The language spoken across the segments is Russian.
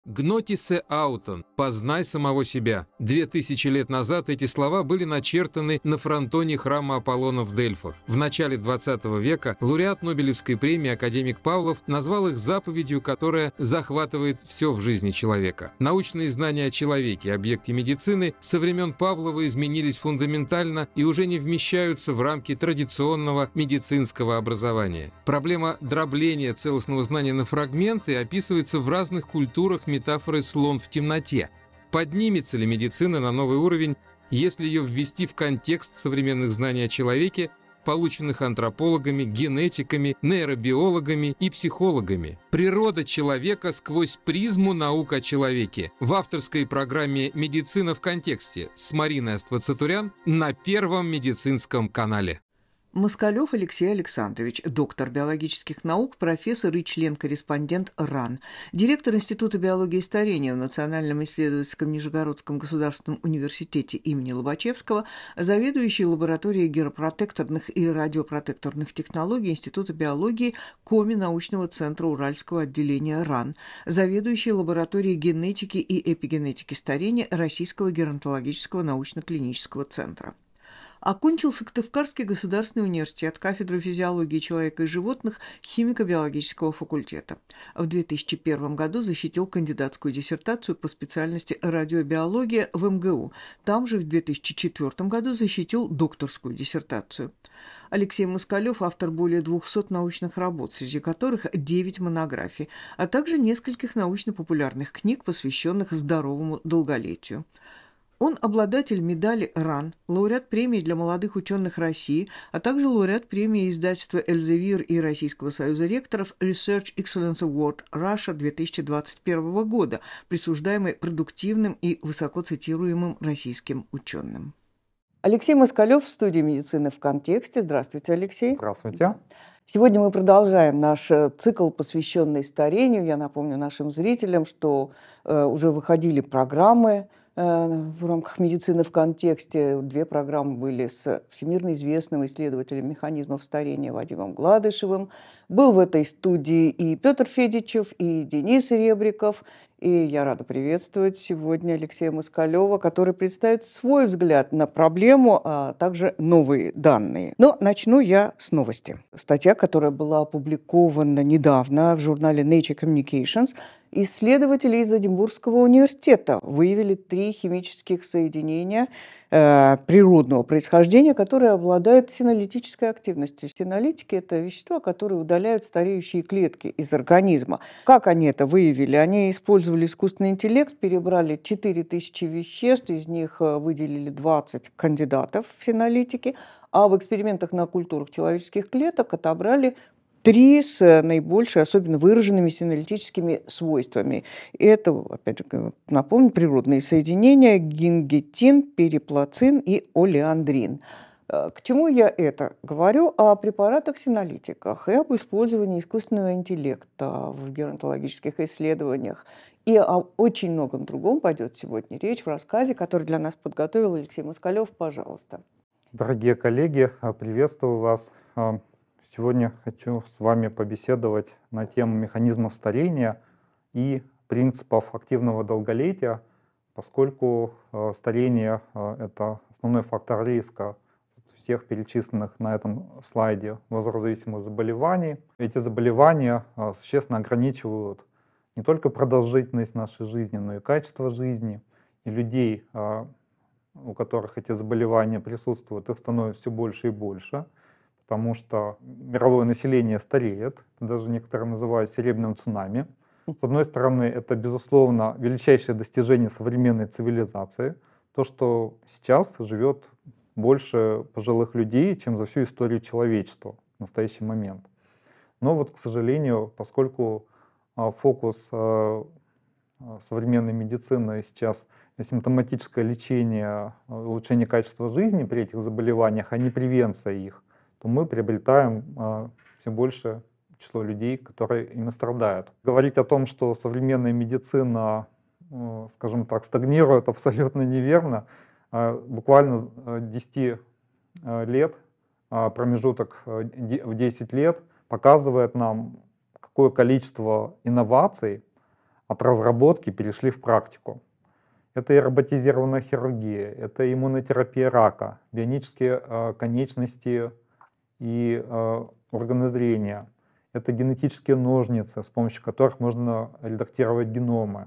«Гнотисе аутон» – «познай самого себя». 2000 лет назад эти слова были начертаны на фронтоне храма Аполлона в Дельфах. В начале 20 века лауреат Нобелевской премии академик Павлов назвал их заповедью, которая захватывает все в жизни человека. Научные знания о человеке, объекте медицины, со времен Павлова изменились фундаментально и уже не вмещаются в рамки традиционного медицинского образования. Проблема дробления целостного знания на фрагменты описывается в разных культурах метафоры «слон в темноте». Поднимется ли медицина на новый уровень, если ее ввести в контекст современных знаний о человеке, полученных антропологами, генетиками, нейробиологами и психологами? «Природа человека сквозь призму наук о человеке» в авторской программе «Медицина в контексте» с Мариной Аствацатурян на Первом медицинском канале. Москалев Алексей Александрович, доктор биологических наук, профессор и член-корреспондент РАН, директор Института биологии и старения в Национальном исследовательском Нижегородском государственном университете имени Лобачевского, заведующий лабораторией геропротекторных и радиопротекторных технологий Института биологии КОМИ научного центра Уральского отделения РАН, заведующий лабораторией генетики и эпигенетики старения Российского геронтологического научно-клинического центра. Окончил Сыктывкарский государственный университет, кафедру физиологии человека и животных химико-биологического факультета. В 2001 году защитил кандидатскую диссертацию по специальности радиобиология в МГУ. Там же в 2004 году защитил докторскую диссертацию. Алексей Москалев – автор более 200 научных работ, среди которых 9 монографий, а также нескольких научно-популярных книг, посвященных здоровому долголетию. Он обладатель медали РАН, лауреат премии для молодых ученых России, а также лауреат премии издательства «Эльзевир» и Российского союза ректоров Research Excellence Award Russia 2021 года, присуждаемый продуктивным и высоко цитируемым российским ученым. Алексей Москалев в студии «Медицины в контексте». Здравствуйте, Алексей. Здравствуйте. Сегодня мы продолжаем наш цикл, посвященный старению. Я напомню нашим зрителям, что уже выходили программы в рамках «Медицины в контексте». 2 программы были с всемирно известным исследователем механизмов старения Вадимом Гладышевым. Был в этой студии и Петр Федичев, и Денис Ребриков. И я рада приветствовать сегодня Алексея Москалева, который представит свой взгляд на проблему, а также новые данные. Но начну я с новости. Статья, которая была опубликована недавно в журнале Nature Communications, исследователи из Эдинбургского университета выявили 3 химических соединения природного происхождения, которые обладают синолитической активностью. Синолитики – это вещества, которые удаляют стареющие клетки из организма. Как они это выявили? Они использовали искусственный интеллект, перебрали 4000 веществ, из них выделили 20 кандидатов в синолитики, а в экспериментах на культурах человеческих клеток отобрали 3 с наибольшими, особенно выраженными синолитическими свойствами. Это, опять же, напомню, природные соединения: гингетин, периплацин и олеандрин. К чему я это говорю? О препаратах-синолитиках и об использовании искусственного интеллекта в геронтологических исследованиях. И о очень многом другом пойдет сегодня речь в рассказе, который для нас подготовил Алексей Москалев. Пожалуйста. Дорогие коллеги, приветствую вас. Сегодня хочу с вами побеседовать на тему механизмов старения и принципов активного долголетия, поскольку старение – это основной фактор риска всех перечисленных на этом слайде возрастозависимых заболеваний. Эти заболевания существенно ограничивают не только продолжительность нашей жизни, но и качество жизни. И людей, у которых эти заболевания присутствуют, их становится все больше и больше, потому что мировое население стареет, даже некоторые называют серебряным цунами. С одной стороны, это, безусловно, величайшее достижение современной цивилизации, то, что сейчас живет больше пожилых людей, чем за всю историю человечества в настоящий момент. Но вот, к сожалению, поскольку фокус современной медицины сейчас симптоматическое лечение, улучшение качества жизни при этих заболеваниях, а не превенция их, то мы приобретаем все больше число людей, которые ими страдают. Говорить о том, что современная медицина, скажем так, стагнирует, абсолютно неверно. Буквально 10 лет, промежуток в 10 лет показывает нам, какое количество инноваций от разработки перешли в практику. Это и роботизированная хирургия, это иммунотерапия рака, бионические конечности и органы зрения. Это генетические ножницы, с помощью которых можно редактировать геномы,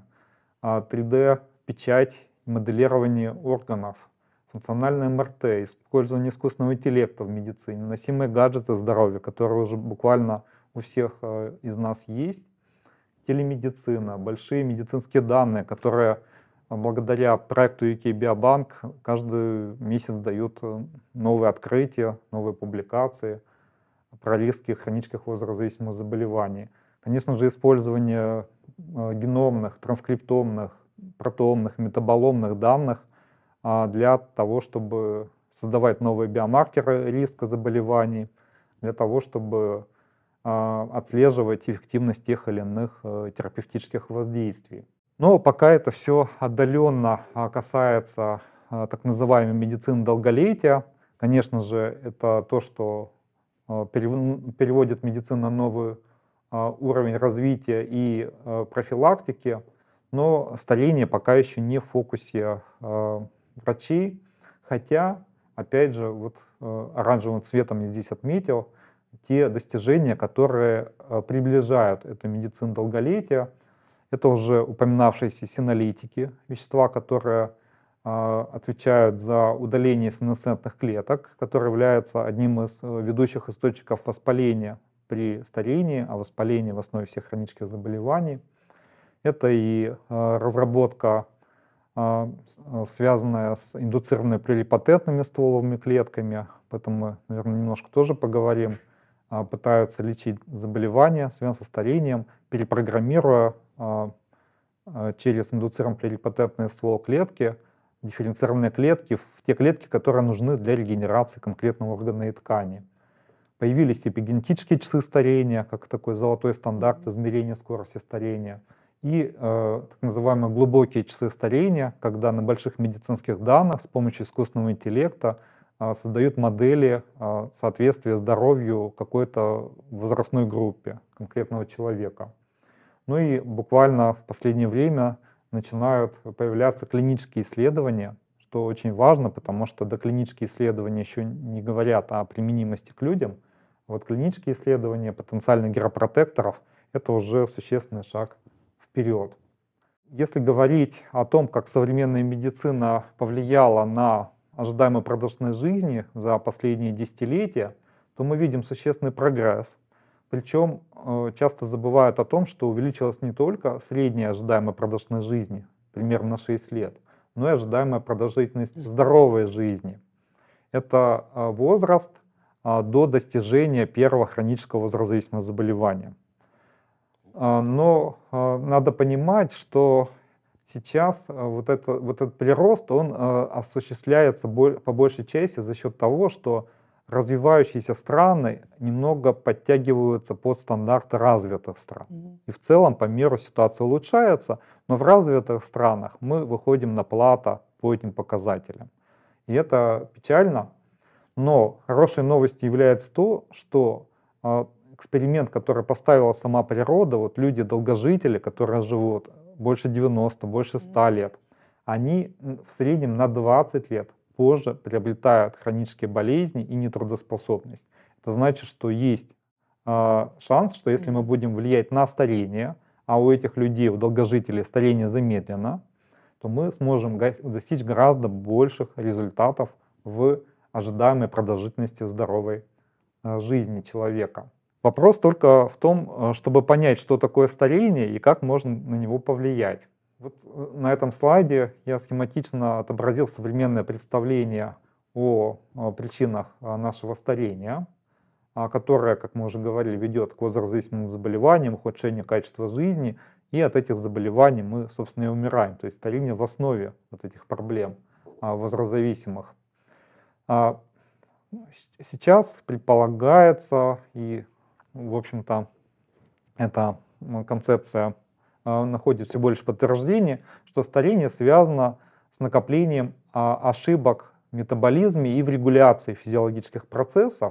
3D-печать, моделирование органов, функциональное МРТ, использование искусственного интеллекта в медицине, носимые гаджеты здоровья, которые уже буквально у всех из нас есть, телемедицина, большие медицинские данные, которые благодаря проекту UK Biobank каждый месяц дают новые открытия, новые публикации про риски хронических возрастозависимых заболеваний. Конечно же, использование геномных, транскриптомных, протеомных, метаболомных данных для того, чтобы создавать новые биомаркеры риска заболеваний, для того, чтобы отслеживать эффективность тех или иных терапевтических воздействий. Но пока это все отдаленно касается так называемой медицины долголетия. Конечно же, это то, что переводит медицину на новый уровень развития и профилактики, но старение пока еще не в фокусе врачей, хотя, опять же, вот оранжевым цветом я здесь отметил те достижения, которые приближают эту медицину долголетия. Это уже упоминавшиеся синолитики, вещества, которые отвечают за удаление сенесцентных клеток, которые являются одним из ведущих источников воспаления при старении, а воспаление в основе всех хронических заболеваний. Это и разработка, связанная с индуцированными плурипотентными стволовыми клетками, об этом мы, наверное, немножко тоже поговорим. Пытаются лечить заболевания, связанные со старением, перепрограммируя через индуцированные плурипотентные ствол клетки, дифференцированные клетки, в те клетки, которые нужны для регенерации конкретного органа и ткани. Появились эпигенетические часы старения, как такой золотой стандарт измерения скорости старения, и так называемые глубокие часы старения, когда на больших медицинских данных с помощью искусственного интеллекта создают модели соответствия здоровью какой-то возрастной группе конкретного человека. Ну и буквально в последнее время начинают появляться клинические исследования, что очень важно, потому что доклинические исследования еще не говорят о применимости к людям. Вот клинические исследования потенциальных геропротекторов — это уже существенный шаг вперед. Если говорить о том, как современная медицина повлияла на ожидаемую продолжительность жизни за последние десятилетия, то мы видим существенный прогресс. Причем часто забывают о том, что увеличилась не только средняя ожидаемая продолжительность жизни, примерно на 6 лет, но и ожидаемая продолжительность здоровой жизни. Это возраст до достижения первого хронического возрастозависимого заболевания. Но надо понимать, что сейчас вот этот прирост, он осуществляется по большей части за счет того, что развивающиеся страны немного подтягиваются под стандарты развитых стран. И в целом по миру ситуация улучшается, но в развитых странах мы выходим на плато по этим показателям. И это печально, но хорошей новостью является то, что эксперимент, который поставила сама природа, вот люди-долгожители, которые живут больше 90, больше 100 лет, они в среднем на 20 лет позже приобретают хронические болезни и нетрудоспособность. Это значит, что есть шанс, что если мы будем влиять на старение, а у этих людей, у долгожителей старение замедлено, то мы сможем достичь гораздо больших результатов в ожидаемой продолжительности здоровой жизни человека. Вопрос только в том, чтобы понять, что такое старение и как можно на него повлиять. Вот на этом слайде я схематично отобразил современное представление о причинах нашего старения, которое, как мы уже говорили, ведет к возрастозависимым заболеваниям, ухудшению качества жизни, и от этих заболеваний мы, собственно, и умираем. То есть старение в основе вот этих проблем возрастозависимых. Сейчас предполагается, и, в общем-то, эта концепция находит все больше подтверждения, что старение связано с накоплением ошибок в метаболизме и в регуляции физиологических процессов.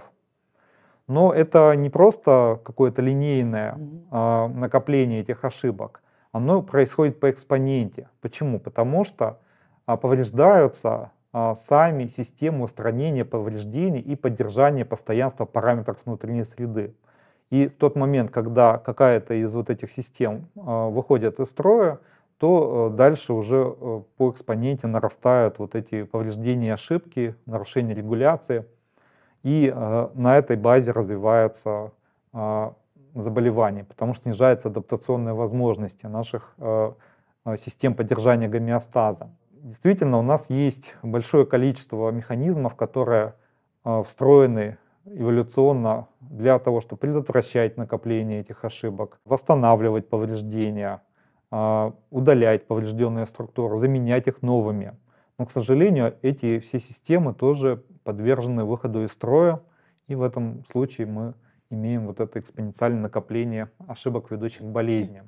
Но это не просто какое-то линейное накопление этих ошибок, оно происходит по экспоненте. Почему? Потому что повреждаются сами системы устранения повреждений и поддержания постоянства параметров внутренней среды. И в тот момент, когда какая-то из вот этих систем выходит из строя, то дальше уже по экспоненте нарастают вот эти повреждения, ошибки, нарушения регуляции. И на этой базе развивается заболевание, потому что снижаются адаптационные возможности наших систем поддержания гомеостаза. Действительно, у нас есть большое количество механизмов, которые встроены эволюционно для того, чтобы предотвращать накопление этих ошибок, восстанавливать повреждения, удалять поврежденные структуры, заменять их новыми. Но, к сожалению, эти все системы тоже подвержены выходу из строя, и в этом случае мы имеем вот это экспоненциальное накопление ошибок, ведущих к болезням.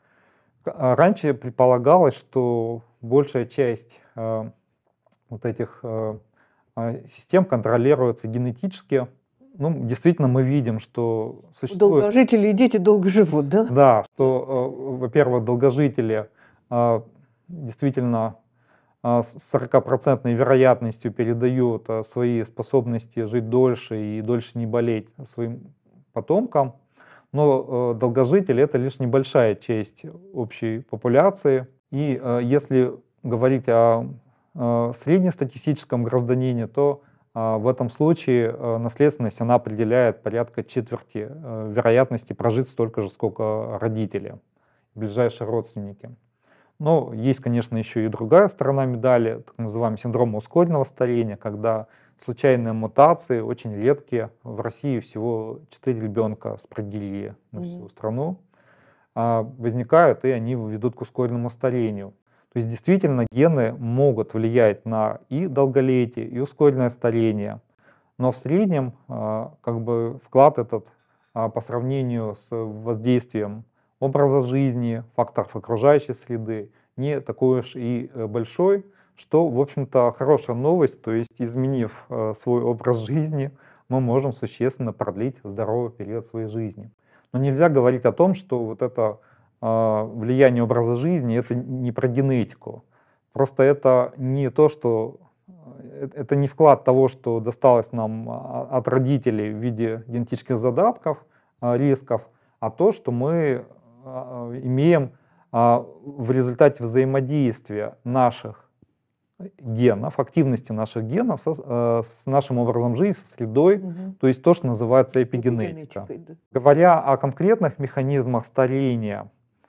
Раньше предполагалось, что большая часть вот этих систем контролируется генетически. Ну, действительно, мы видим, что существует... Долгожители и дети долго живут, да? Да, что, во-первых, долгожители действительно с 40% вероятностью передают свои способности жить дольше и дольше не болеть своим потомкам. Но долгожители — это лишь небольшая часть общей популяции. И если говорить о среднестатистическом гражданине, то в этом случае наследственность она определяет порядка четверти вероятности прожить столько же, сколько родители, ближайшие родственники. Но есть, конечно, еще и другая сторона медали, так называемый синдром ускоренного старения, когда случайные мутации, очень редкие. В России всего 4 ребенка с прогилии на всю страну возникают, и они ведут к ускоренному старению. То есть действительно гены могут влиять на и долголетие, и ускоренное старение. Но в среднем как бы вклад этот по сравнению с воздействием образа жизни, факторов окружающей среды не такой уж и большой, что, в общем-то, хорошая новость. То есть, изменив свой образ жизни, мы можем существенно продлить здоровый период своей жизни. Но нельзя говорить о том, что вот это влияние образа жизни — это не про генетику. Просто это не то, что это не вклад того, что досталось нам от родителей в виде генетических задатков, рисков, а то, что мы имеем в результате взаимодействия наших генов, активности наших генов с нашим образом жизни, со средой, то есть то, что называется эпигенетика. Да. Говоря о конкретных механизмах старения,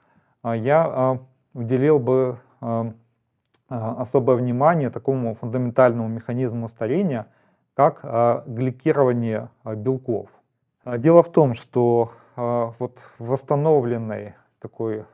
я уделил бы особое внимание такому фундаментальному механизму старения, как гликирование белков. Дело в том, что вот в восстановленной такой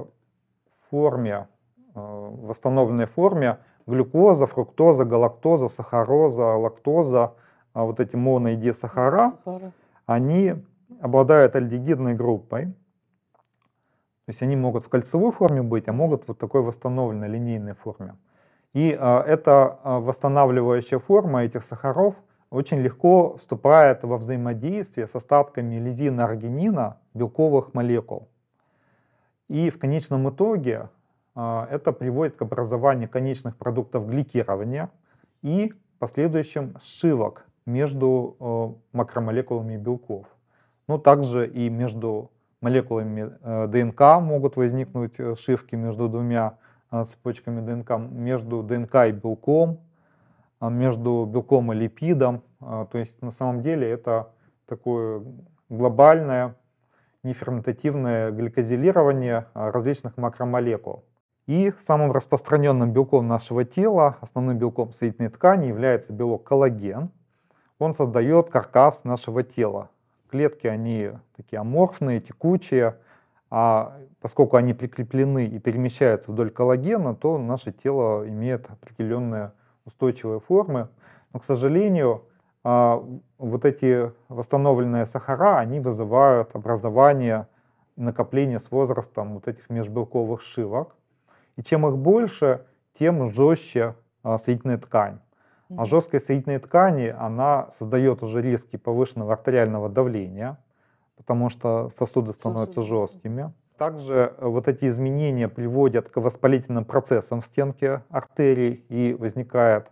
восстановленной форме глюкоза, фруктоза, галактоза, сахароза, лактоза, вот эти моноидисахара, они обладают альдегидной группой. То есть они могут в кольцевой форме быть, а могут вот такой восстановленной линейной форме. И эта восстанавливающая форма этих сахаров очень легко вступает во взаимодействие с остатками лизина, аргинина белковых молекул. И в конечном итоге это приводит к образованию конечных продуктов гликирования и последующим сшивок между макромолекулами белков. Но также и между молекулами ДНК могут возникнуть сшивки между двумя цепочками ДНК, между ДНК и белком, между белком и липидом. То есть на самом деле это такое глобальное неферментативное гликозилирование различных макромолекул. И самым распространенным белком нашего тела, основным белком соединительной ткани, является белок коллаген. Он создает каркас нашего тела. Клетки, они такие аморфные, текучие, а поскольку они прикреплены и перемещаются вдоль коллагена, то наше тело имеет определенные устойчивые формы. Но, к сожалению, вот эти восстановленные сахара, они вызывают образование и накопление с возрастом вот этих межбелковых сшивок. И чем их больше, тем жестче соединительная ткань. А жесткая соединительная ткань, она создает уже риски повышенного артериального давления, потому что сосуды становятся жесткими. Также вот эти изменения приводят к воспалительным процессам в стенке артерий и возникает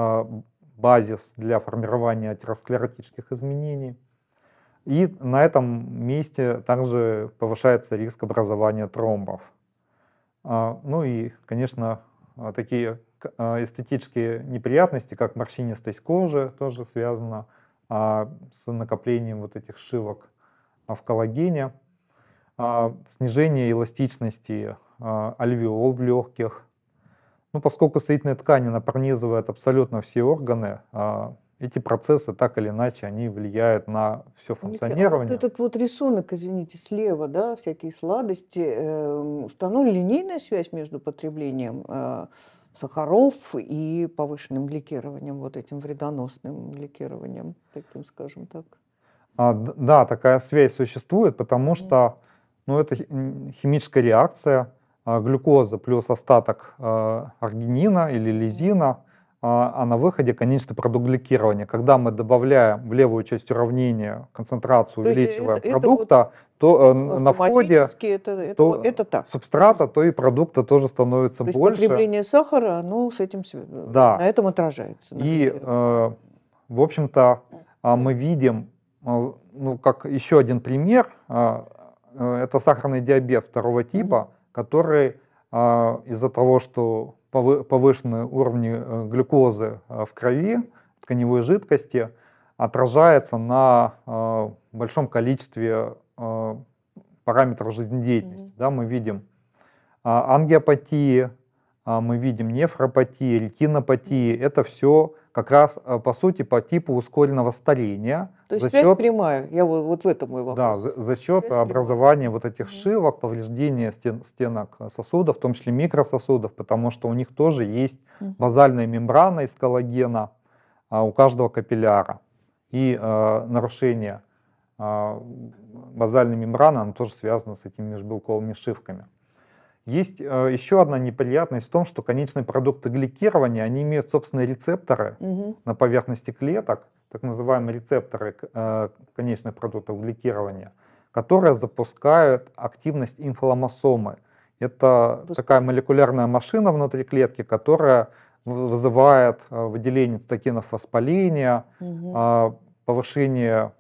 базис для формирования атеросклеротических изменений. И на этом месте также повышается риск образования тромбов. Ну и, конечно, такие эстетические неприятности, как морщинистость кожи, тоже связано с накоплением вот этих шивок в коллагене, снижение эластичности альвеол в легких. Ну, поскольку соединительная ткань, она пронизывает абсолютно все органы, эти процессы так или иначе, они влияют на все А вот функционирование. этот вот рисунок, извините, слева, да, всякие сладости, установлена линейная связь между потреблением сахаров и повышенным гликированием, вот этим вредоносным гликированием, таким, скажем так. Да, такая связь существует, потому Мгм. что ну, это химическая реакция, глюкоза плюс остаток аргинина или лизина, а на выходе конечный продукт гликирования. Когда мы добавляем в левую часть уравнения концентрацию, То есть увеличиваем это вот продукта, то на входе автоматически, это то это так. субстрата, то и продукта тоже становится То есть больше. потребление сахара, оно с этим, Да. на этом отражается, на И, гликировании. в общем-то, мы видим, ну, как еще один пример, это сахарный диабет второго типа, который из-за того, что повышенные уровни глюкозы в крови, в тканевой жидкости, отражается на большом количестве параметров жизнедеятельности. Мгм. Да, мы видим ангиопатии, мы видим нефропатии, ретинопатии. Это все как раз, по сути, по типу ускоренного старения То есть за связь счет, прямая. Я вот в этом мой да, вопрос. за счет Связь прямая. образования вот этих Мгм. шивок, повреждения стенок сосудов, в том числе микрососудов, потому что у них тоже есть Мгм. базальная мембрана из коллагена у каждого капилляра. И нарушение базальной мембраны, оно тоже связано с этими межбелковыми шивками. Есть еще одна неприятность в том, что конечные продукты гликирования, они имеют собственные рецепторы Мгм. на поверхности клеток, так называемые рецепторы конечных продуктов гликирования, которые запускают активность инфломосомы. Это такая молекулярная машина внутри клетки, которая вызывает выделение цитокинов воспаления, Мгм. повышение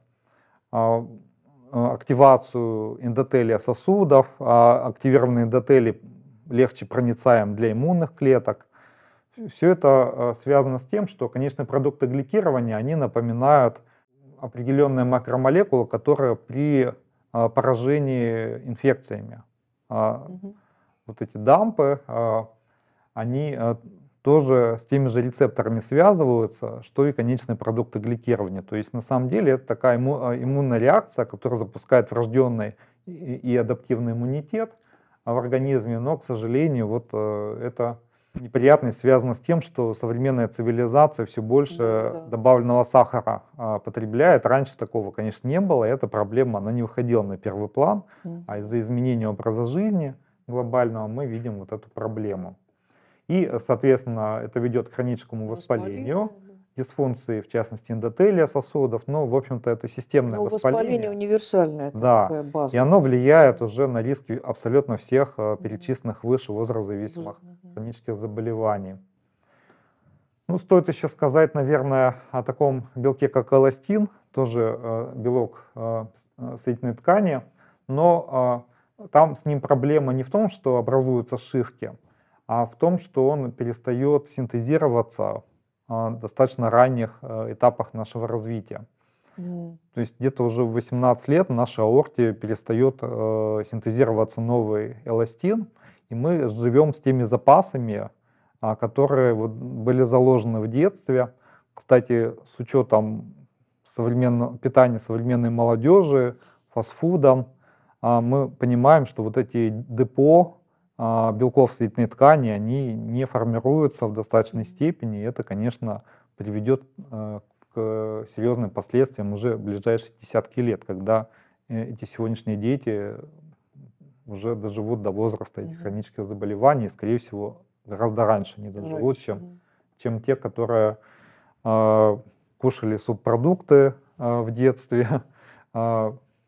активацию эндотелия сосудов, активированные эндотели легче проницаем для иммунных клеток. Все это связано с тем, что конечные продукты гликирования, они напоминают определенные макромолекулы, которые при поражении инфекциями. Мгм. Вот эти дампы, они тоже с теми же рецепторами связываются, что и конечные продукты гликирования. То есть на самом деле это такая иммунная реакция, которая запускает врожденный и адаптивный иммунитет в организме, но, к сожалению, вот эта неприятность связана с тем, что современная цивилизация все больше Да. добавленного сахара потребляет. Раньше такого, конечно, не было, и эта проблема, она не выходила на первый план, а Мгм. из-за изменения образа жизни глобального мы видим вот эту проблему. И, соответственно, это ведет к хроническому воспалению, дисфункции, в частности, эндотелия сосудов. Ну, в общем-то, это системное Ну, воспаление воспаление. универсальное, это Да, такая и базовая. оно влияет уже на риски абсолютно всех перечисленных выше возрастзависимых Мгм. хронических заболеваний. Ну, стоит еще сказать, наверное, о таком белке, как эластин, тоже белок соединительной ткани, но там с ним проблема не в том, что образуются сшивки, а в том, что он перестает синтезироваться в достаточно ранних этапах нашего развития. Мгм. То есть где-то уже в 18 лет в нашей аорте перестает синтезироваться новый эластин, и мы живем с теми запасами, которые вот были заложены в детстве. Кстати, с учетом современного питания современной молодежи, фастфудом, мы понимаем, что вот эти депо белков соединительной ткани, они не формируются в достаточной степени, и это, конечно, приведет к серьезным последствиям уже в ближайшие десятки лет, когда эти сегодняшние дети уже доживут до возраста этих Мгм. хронических заболеваний, и, скорее всего, гораздо раньше они доживут, Раньше. чем те, которые кушали субпродукты в детстве,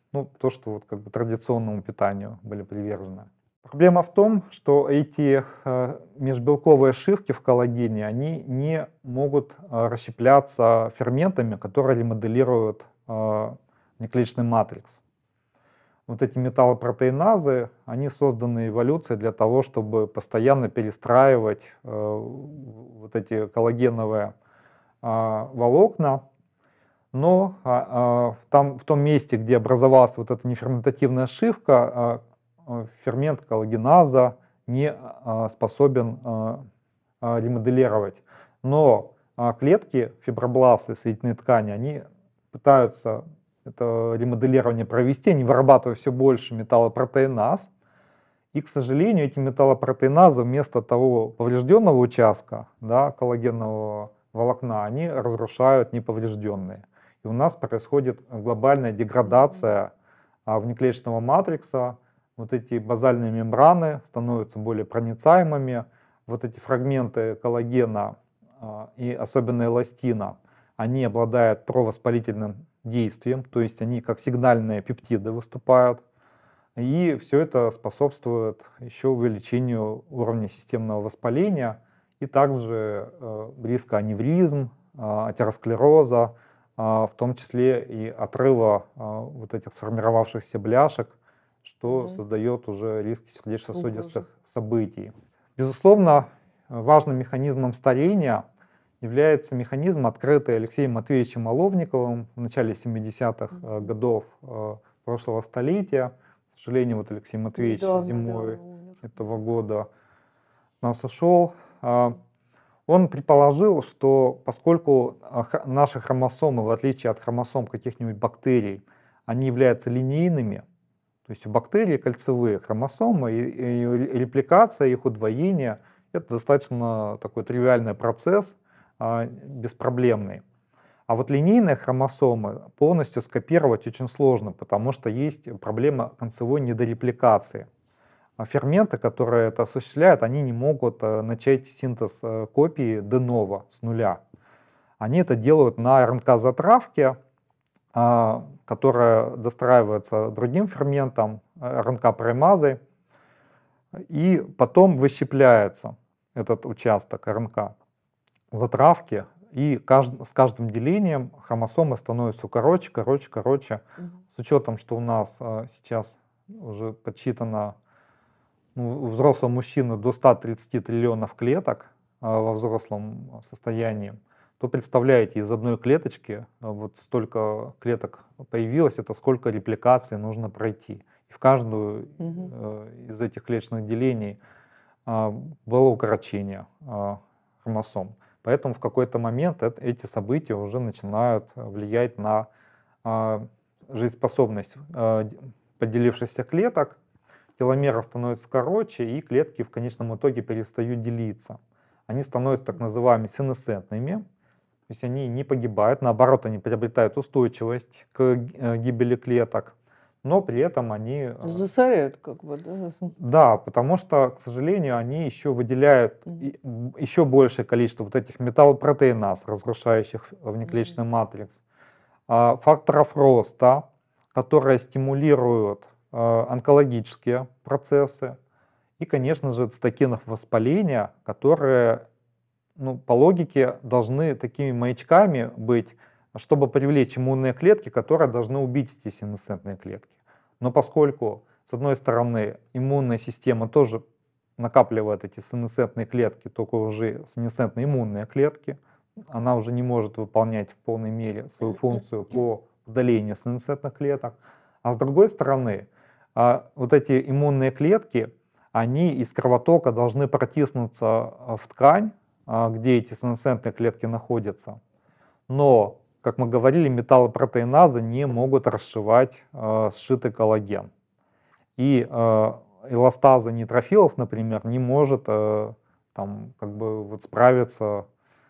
ну, то, что вот как бы традиционному питанию были привержены. Проблема в том, что эти межбелковые ошибки в коллагене, они не могут расщепляться ферментами, которые ремоделируют внеклеточный матрикс. Вот эти металлопротеиназы, они созданы эволюцией для того, чтобы постоянно перестраивать вот эти коллагеновые волокна, но там, в том месте, где образовалась вот эта неферментативная ошибка, фермент коллагеназа не способен ремоделировать. Но клетки, фибробласты, соединительные ткани, они пытаются это ремоделирование провести, они вырабатывают все больше металлопротеиназ. И, к сожалению, эти металлопротеиназы вместо того поврежденного участка, да, коллагенового волокна, они разрушают неповрежденные. И у нас происходит глобальная деградация внеклеточного матрикса. Вот эти базальные мембраны становятся более проницаемыми. Вот эти фрагменты коллагена и особенно эластина, они обладают провоспалительным действием, то есть они как сигнальные пептиды выступают. И все это способствует еще увеличению уровня системного воспаления и также риска аневризм, атеросклероза, в том числе и отрыва вот этих сформировавшихся бляшек, что создает уже риски сердечно-сосудистых событий. Безусловно, важным механизмом старения является механизм, открытый Алексеем Матвеевичем Оловниковым в начале 70-х годов прошлого столетия. К сожалению, вот Алексей Матвеевич зимой этого года нас ушел. Он предположил, что поскольку наши хромосомы, в отличие от хромосом каких-нибудь бактерий, они являются линейными, то есть у бактерий кольцевые хромосомы, и репликация, их удвоение — это достаточно такой тривиальный процесс, беспроблемный. А вот линейные хромосомы полностью скопировать очень сложно, потому что есть проблема концевой недорепликации. А ферменты, которые это осуществляют, они не могут начать синтез копии де-ново с нуля. Они это делают на РНК-затравке, которая достраивается другим ферментом, РНК-праймазой, и потом выщепляется этот участок РНК-затравки, и с каждым делением хромосомы становятся короче, короче, короче. С учетом, что у нас сейчас уже подсчитано у взрослого мужчины до 130 триллионов клеток во взрослом состоянии, то представляете, из одной клеточки вот столько клеток появилось, это сколько репликаций нужно пройти. И в каждую из этих клеточных делений было укорочение хромосом. Поэтому в какой-то момент эти события уже начинают влиять на жизнеспособность поделившихся клеток. Теломеры становятся короче, и клетки в конечном итоге перестают делиться. Они становятся так называемыми сенесцентными, то есть они не погибают, наоборот, они приобретают устойчивость к гибели клеток, но при этом они... Засоряют как бы, да? Да, потому что, к сожалению, они еще выделяют еще большее количество вот этих металлопротеиназ, разрушающих внеклеточный матрикс, факторов роста, которые стимулируют онкологические процессы, и, конечно же, цитокинов воспаления, которые, ну, по логике должны такими маячками быть, чтобы привлечь иммунные клетки, которые должны убить эти сенесцентные клетки. Но поскольку, с одной стороны, иммунная система тоже накапливает эти сенесцентные клетки, только уже сенесцентные иммунные клетки, она уже не может выполнять в полной мере свою функцию по удалению сенесцентных клеток. А с другой стороны, вот эти иммунные клетки, они из кровотока должны протиснуться в ткань, где эти сенесцентные клетки находятся. Но, как мы говорили, металлопротеиназы не могут расшивать сшитый коллаген. И эластаза нейтрофилов, например, не может там, как бы, вот, справиться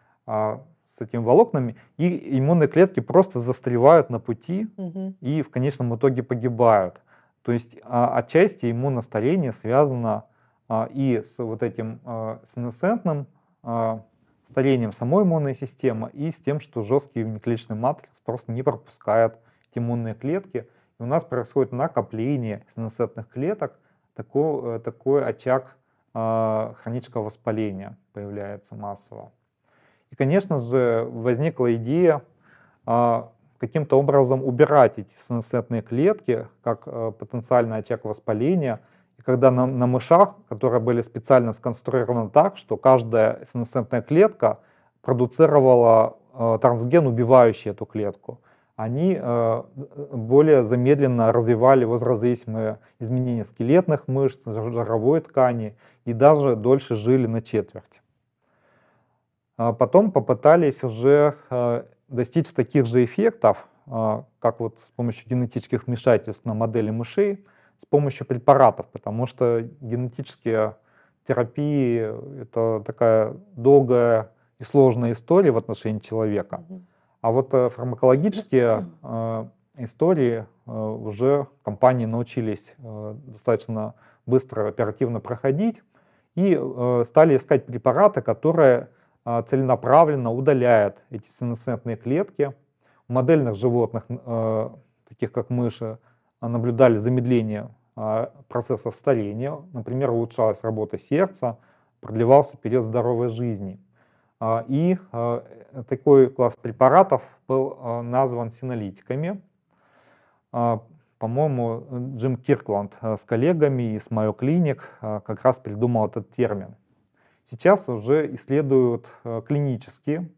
с этими волокнами, и иммунные клетки просто застревают на пути и в конечном итоге погибают. То есть отчасти иммуностарение связано и с вот этим сенесцентным старением самой иммунной системы, и с тем, что жесткий внеклеточный матрикс просто не пропускает эти иммунные клетки. и у нас происходит накопление синусетных клеток, такой очаг хронического воспаления появляется массово. И, конечно же, возникла идея каким-то образом убирать эти синусетные клетки, как потенциальный очаг воспаления. И когда на мышах, которые были специально сконструированы так, что каждая синусетная клетка продуцировала трансген, убивающий эту клетку, они более замедленно развивали возрастзависимые изменения скелетных мышц, жировой ткани и даже дольше жили на четверть. Потом попытались уже достичь таких же эффектов, как вот с помощью генетических вмешательств на модели мышей, с помощью препаратов, потому что генетические терапии — это такая долгая и сложная история в отношении человека. А вот фармакологические истории уже компании научились достаточно быстро, оперативно проходить и стали искать препараты, которые целенаправленно удаляют эти синусетные клетки. У модельных животных, таких как мыши, наблюдали замедление процессов старения, например, улучшалась работа сердца, продлевался период здоровой жизни. И такой класс препаратов был назван синолитиками. По-моему, Джим Киркланд с коллегами из Mayo Clinic как раз придумал этот термин. Сейчас уже исследуют клинически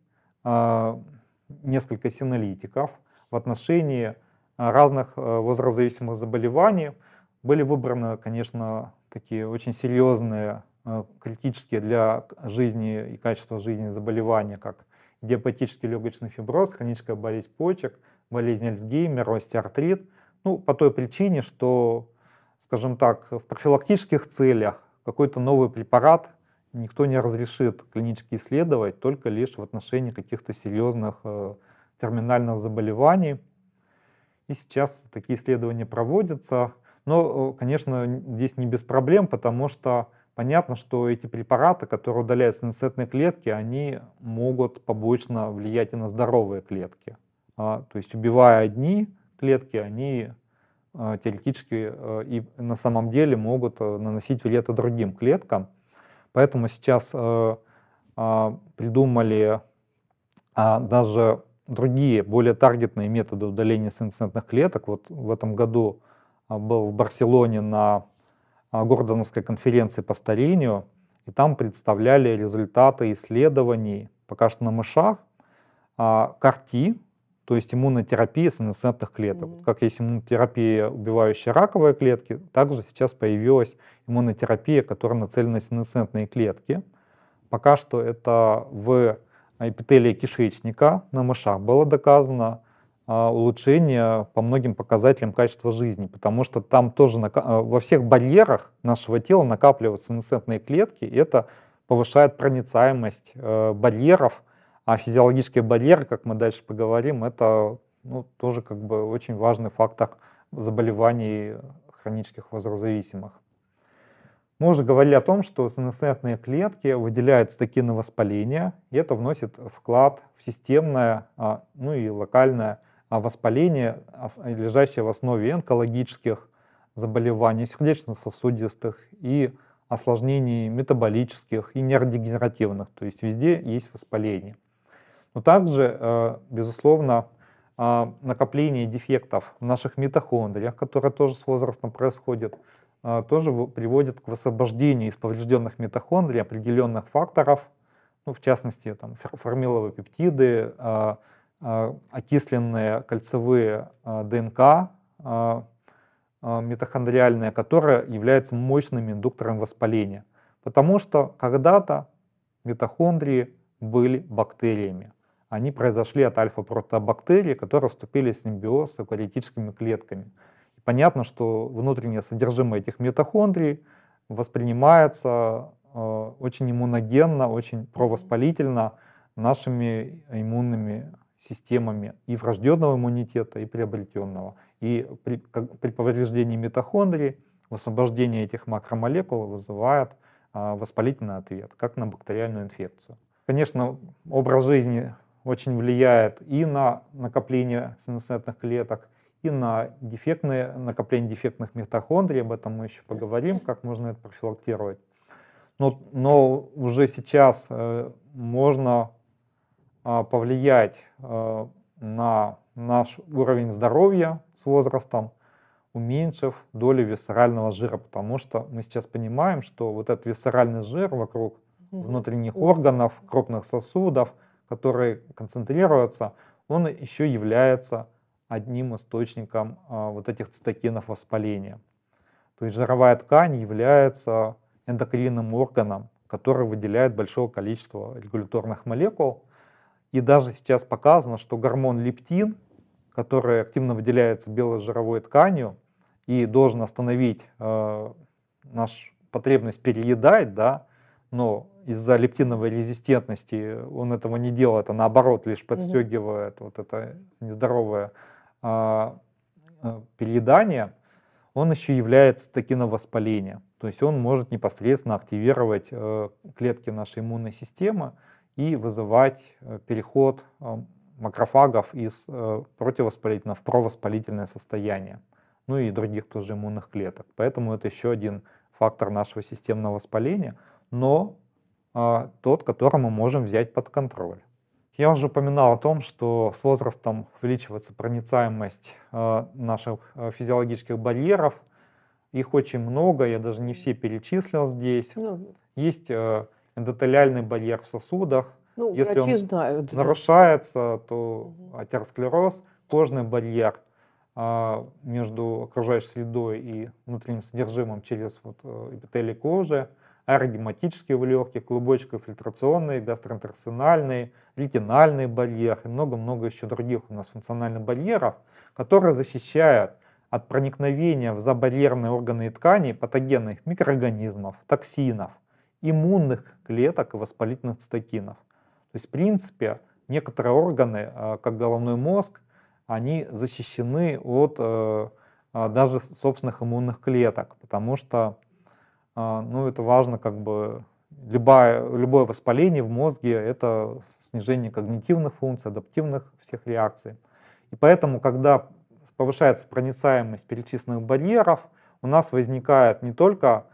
несколько синолитиков в отношении разных возрастзависимых заболеваний. Были выбраны, конечно, такие очень серьезные, критические для жизни и качества жизни заболевания, как диабетический легочный фиброз, хроническая болезнь почек, болезнь Альцгеймера, остеоартрит. Ну, по той причине, что, скажем так, в профилактических целях какой-то новый препарат никто не разрешит клинически исследовать, только лишь в отношении каких-то серьезных терминальных заболеваний. И сейчас такие исследования проводятся. Но, конечно, здесь не без проблем, потому что понятно, что эти препараты, которые удаляют синусетные клетки, они могут побочно влиять и на здоровые клетки. То есть, убивая одни клетки, они теоретически и на самом деле могут наносить вред и другим клеткам. Поэтому сейчас придумали даже другие, более таргетные методы удаления синусетных клеток. Вот в этом году был в Барселоне на Гордоновской конференции по старению, и там представляли результаты исследований, пока что на мышах, CAR-T, то есть иммунотерапия синусетных клеток. Как есть иммунотерапия, убивающая раковые клетки, также сейчас появилась иммунотерапия, которая нацелена на синусетные клетки. Пока что это в эпителии кишечника на мышах было доказано улучшение по многим показателям качества жизни, потому что там тоже во всех барьерах нашего тела накапливаются синусетные клетки, и это повышает проницаемость барьеров, а физиологические барьеры, как мы дальше поговорим, это тоже как бы очень важный фактор заболеваний хронических возрастзависимых. Мы уже говорили о том, что синусетные клетки выделяют цитокины воспаления, и это вносит вклад в системное, ну и локальное воспаление, лежащее в основе онкологических заболеваний, сердечно-сосудистых и осложнений метаболических и нейродегенеративных, то есть везде есть воспаление. Но также, безусловно, накопление дефектов в наших митохондриях, которые тоже с возрастом происходят, тоже приводит к высвобождению из поврежденных митохондрий определенных факторов, ну, в частности, там, формиловые пептиды, окисленные кольцевые ДНК митохондриальные, которые являются мощными индуктором воспаления. Потому что когда-то митохондрии были бактериями. Они произошли от альфа-протобактерий, которые вступили в симбиоз с эукариотическими клетками. И понятно, что внутреннее содержимое этих митохондрий воспринимается очень иммуногенно, очень провоспалительно нашими иммунными системами и врожденного иммунитета, и приобретенного. И при повреждении митохондрий высвобождение этих макромолекул вызывает воспалительный ответ, как на бактериальную инфекцию. Конечно, образ жизни очень влияет и на накопление синусетных клеток, и на накопление дефектных митохондрий. Об этом мы еще поговорим, как можно это профилактировать. Но уже сейчас можно повлиять на наш уровень здоровья с возрастом, уменьшив долю висцерального жира, потому что мы сейчас понимаем, что вот этот висцеральный жир вокруг внутренних органов, крупных сосудов, которые концентрируются, он еще является одним источником вот этих цитокинов воспаления. То есть жировая ткань является эндокринным органом, который выделяет большое количество регуляторных молекул. И даже сейчас показано, что гормон лептин, который активно выделяется белой жировой тканью и должен остановить нашу потребность переедать, да, но из-за лептиновой резистентности он этого не делает, а наоборот лишь подстегивает вот это нездоровое переедание, он еще является цитокиновоспаления. То есть он может непосредственно активировать клетки нашей иммунной системы и вызывать переход макрофагов из противовоспалительного в провоспалительное состояние. Ну и других тоже иммунных клеток. Поэтому это еще один фактор нашего системного воспаления, но тот, который мы можем взять под контроль. Я уже упоминал о том, что с возрастом увеличивается проницаемость наших физиологических барьеров. Их очень много, я даже не все перечислил здесь. Есть эндотелиальный барьер в сосудах. Если он знают, нарушается, то атеросклероз, кожный барьер между окружающей средой и внутренним содержимым через эпителий кожи, аэрогематические в легких, клубочково-фильтрационный, гастроинтестинальный, ретинальный барьер и много-много еще других у нас функциональных барьеров, которые защищают от проникновения в забарьерные органы и ткани патогенных микроорганизмов, токсинов, иммунных клеток и воспалительных цитокинов. То есть, в принципе, некоторые органы, как головной мозг, они защищены от даже собственных иммунных клеток, потому что это важно, любое воспаление в мозге — это снижение когнитивных функций, адаптивных всех реакций. И поэтому, когда повышается проницаемость перечисленных барьеров, у нас возникает не только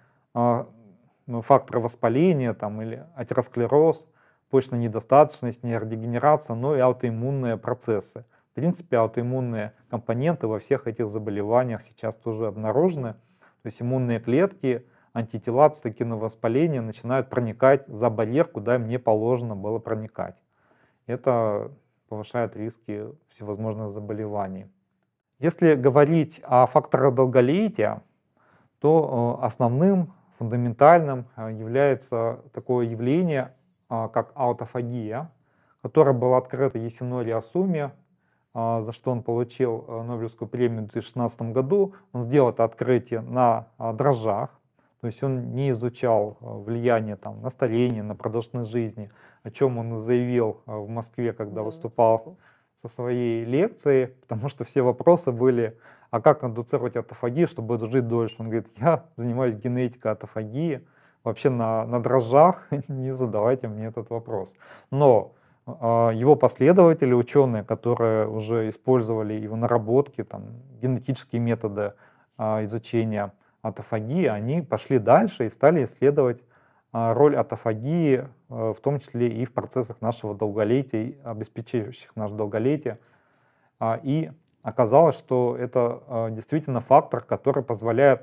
факторы воспаления или атеросклероз, почечная недостаточность, нейродегенерация, но и аутоиммунные процессы. В принципе, аутоиммунные компоненты во всех этих заболеваниях сейчас тоже обнаружены. То есть иммунные клетки, антитела, цитокинного воспаления начинают проникать за барьер, куда им не положено было проникать. Это повышает риски всевозможных заболеваний. Если говорить о факторах долголетия, то основным, фундаментальным является такое явление, как аутофагия, которая была открыта Ясунори Асуми, за что он получил Нобелевскую премию в 2016 году. Он сделал это открытие на дрожжах, то есть он не изучал влияние на старение, на продолжительность жизни, о чем он заявил в Москве, когда выступал со своей лекцией, потому что все вопросы были: а как индуцировать аутофагию, чтобы жить дольше? Он говорит: я занимаюсь генетикой аутофагии, вообще на дрожжах, не задавайте мне этот вопрос. Но его последователи, ученые, которые уже использовали его наработки, генетические методы изучения аутофагии, они пошли дальше и стали исследовать роль аутофагии, в том числе и в процессах нашего долголетия, обеспечивающих наше долголетие. И оказалось, что это действительно фактор, который позволяет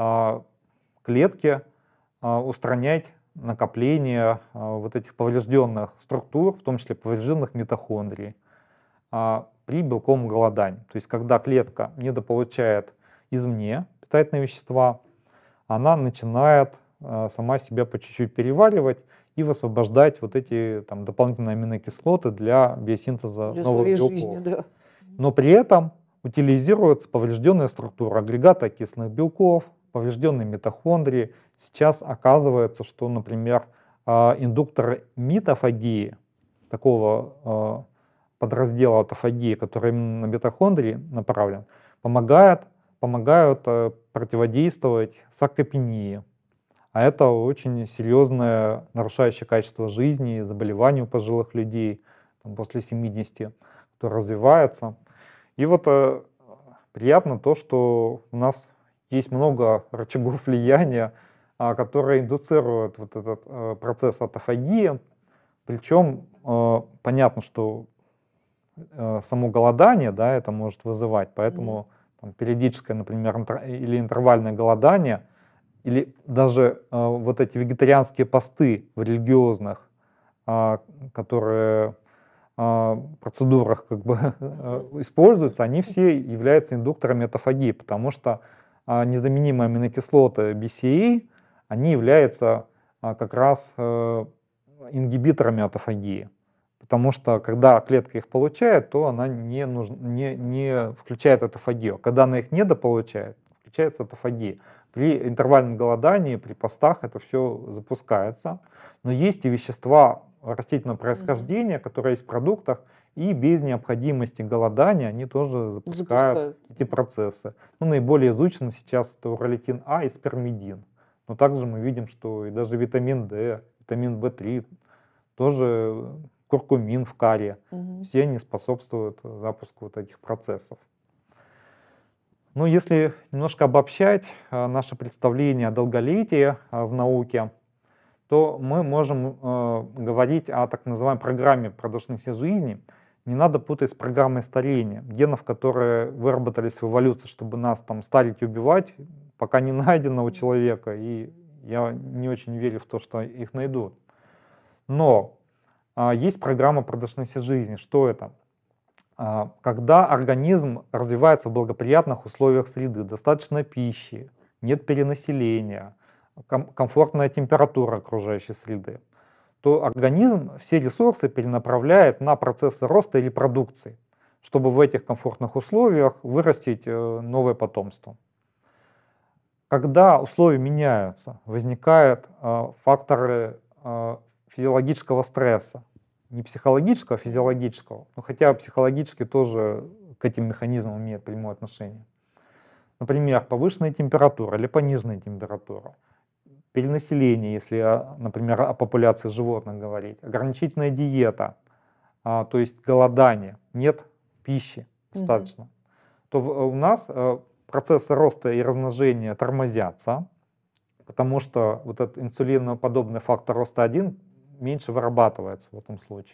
клетке устранять накопление вот этих поврежденных структур, в том числе поврежденных митохондрий, при белковом голодании. То есть когда клетка недополучает извне питательные вещества, она начинает сама себя по чуть-чуть переваривать и высвобождать вот эти дополнительные аминокислоты для биосинтеза новых белков. Жизни, Но при этом утилизируется поврежденная структура агрегата окисленных белков, поврежденные митохондрии. Сейчас оказывается, что, например, индукторы митофагии, такого подраздела аутофагии, который именно на митохондрии направлен, помогают противодействовать саркопении. А это очень серьезное нарушающее качество жизни, заболевание у пожилых людей после 70, которое развивается. И приятно то, что у нас есть много рычагов влияния, которые индуцируют вот этот процесс аутофагии. Причем понятно, что само голодание, да, это может вызывать, поэтому там, периодическое, например, или интервальное голодание, или даже вот эти вегетарианские посты в религиозных, которые процедурах как бы используются, они все являются индукторами аутофагии, потому что незаменимые аминокислоты BCA, они являются как раз ингибиторами аутофагии. Потому что когда клетка их получает, то она не включает аутофагию. Когда она их недополучает, включается аутофагия. При интервальном голодании, при постах это все запускается. Но есть и вещества растительного происхождения, которые есть в продуктах, и без необходимости голодания они тоже запускают эти процессы. Ну, наиболее изучены сейчас это уролитин А и спермидин. Но также мы видим, что и даже витамин D, витамин В3, тоже куркумин в каре, все они способствуют запуску вот этих процессов. Ну, если немножко обобщать наше представление о долголетии в науке, то мы можем говорить о так называемой программе продолжительности жизни. Не надо путать с программой старения. Генов, которые выработались в эволюции, чтобы нас там старить и убивать, пока не найдено у человека, и я не очень верю в то, что их найдут. Но есть программа продолжительности жизни. Что это? Когда организм развивается в благоприятных условиях среды, достаточно пищи, нет перенаселения, комфортная температура окружающей среды, то организм все ресурсы перенаправляет на процессы роста и репродукции, чтобы в этих комфортных условиях вырастить новое потомство. Когда условия меняются, возникают факторы физиологического стресса, не психологического, а физиологического, но хотя психологически тоже к этим механизмам имеет прямое отношение. Например, повышенная температура или пониженная температура, перенаселение, если, например, о популяции животных говорить, ограничительная диета, то есть голодание, нет пищи достаточно, то у нас процессы роста и размножения тормозятся, потому что вот этот инсулиноподобный фактор роста 1 меньше вырабатывается в этом случае.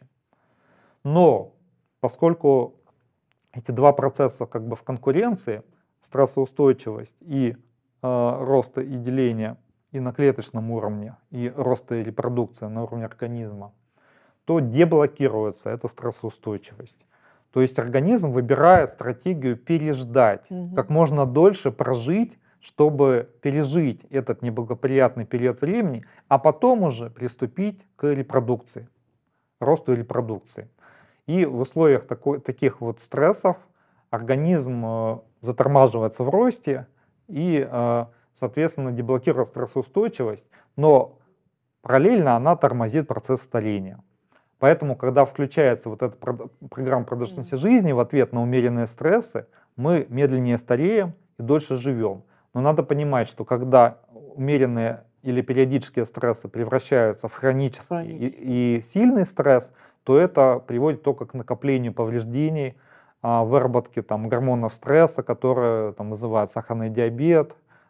Но поскольку эти два процесса как бы в конкуренции, стрессоустойчивость и роста и деления и на клеточном уровне, и роста и репродукция на уровне организма, то деблокируется эта стрессоустойчивость. То есть организм выбирает стратегию переждать, как можно дольше прожить, чтобы пережить этот неблагоприятный период времени, а потом уже приступить к репродукции, росту и репродукции. И в условиях таких вот стрессов организм затормаживается в росте и, соответственно, деблокирует стрессоустойчивость, но параллельно она тормозит процесс старения. Поэтому, когда включается вот эта программа продолжительности жизни в ответ на умеренные стрессы, мы медленнее стареем и дольше живем. Но надо понимать, что когда умеренные или периодические стрессы превращаются в хронический и сильный стресс, то это приводит только к накоплению повреждений, выработке там, гормонов стресса, которые там, вызывают сахарный диабет,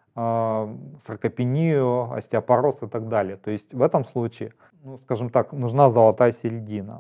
саркопению, остеопороз и так далее. То есть в этом случае, ну, скажем так, нужна золотая середина.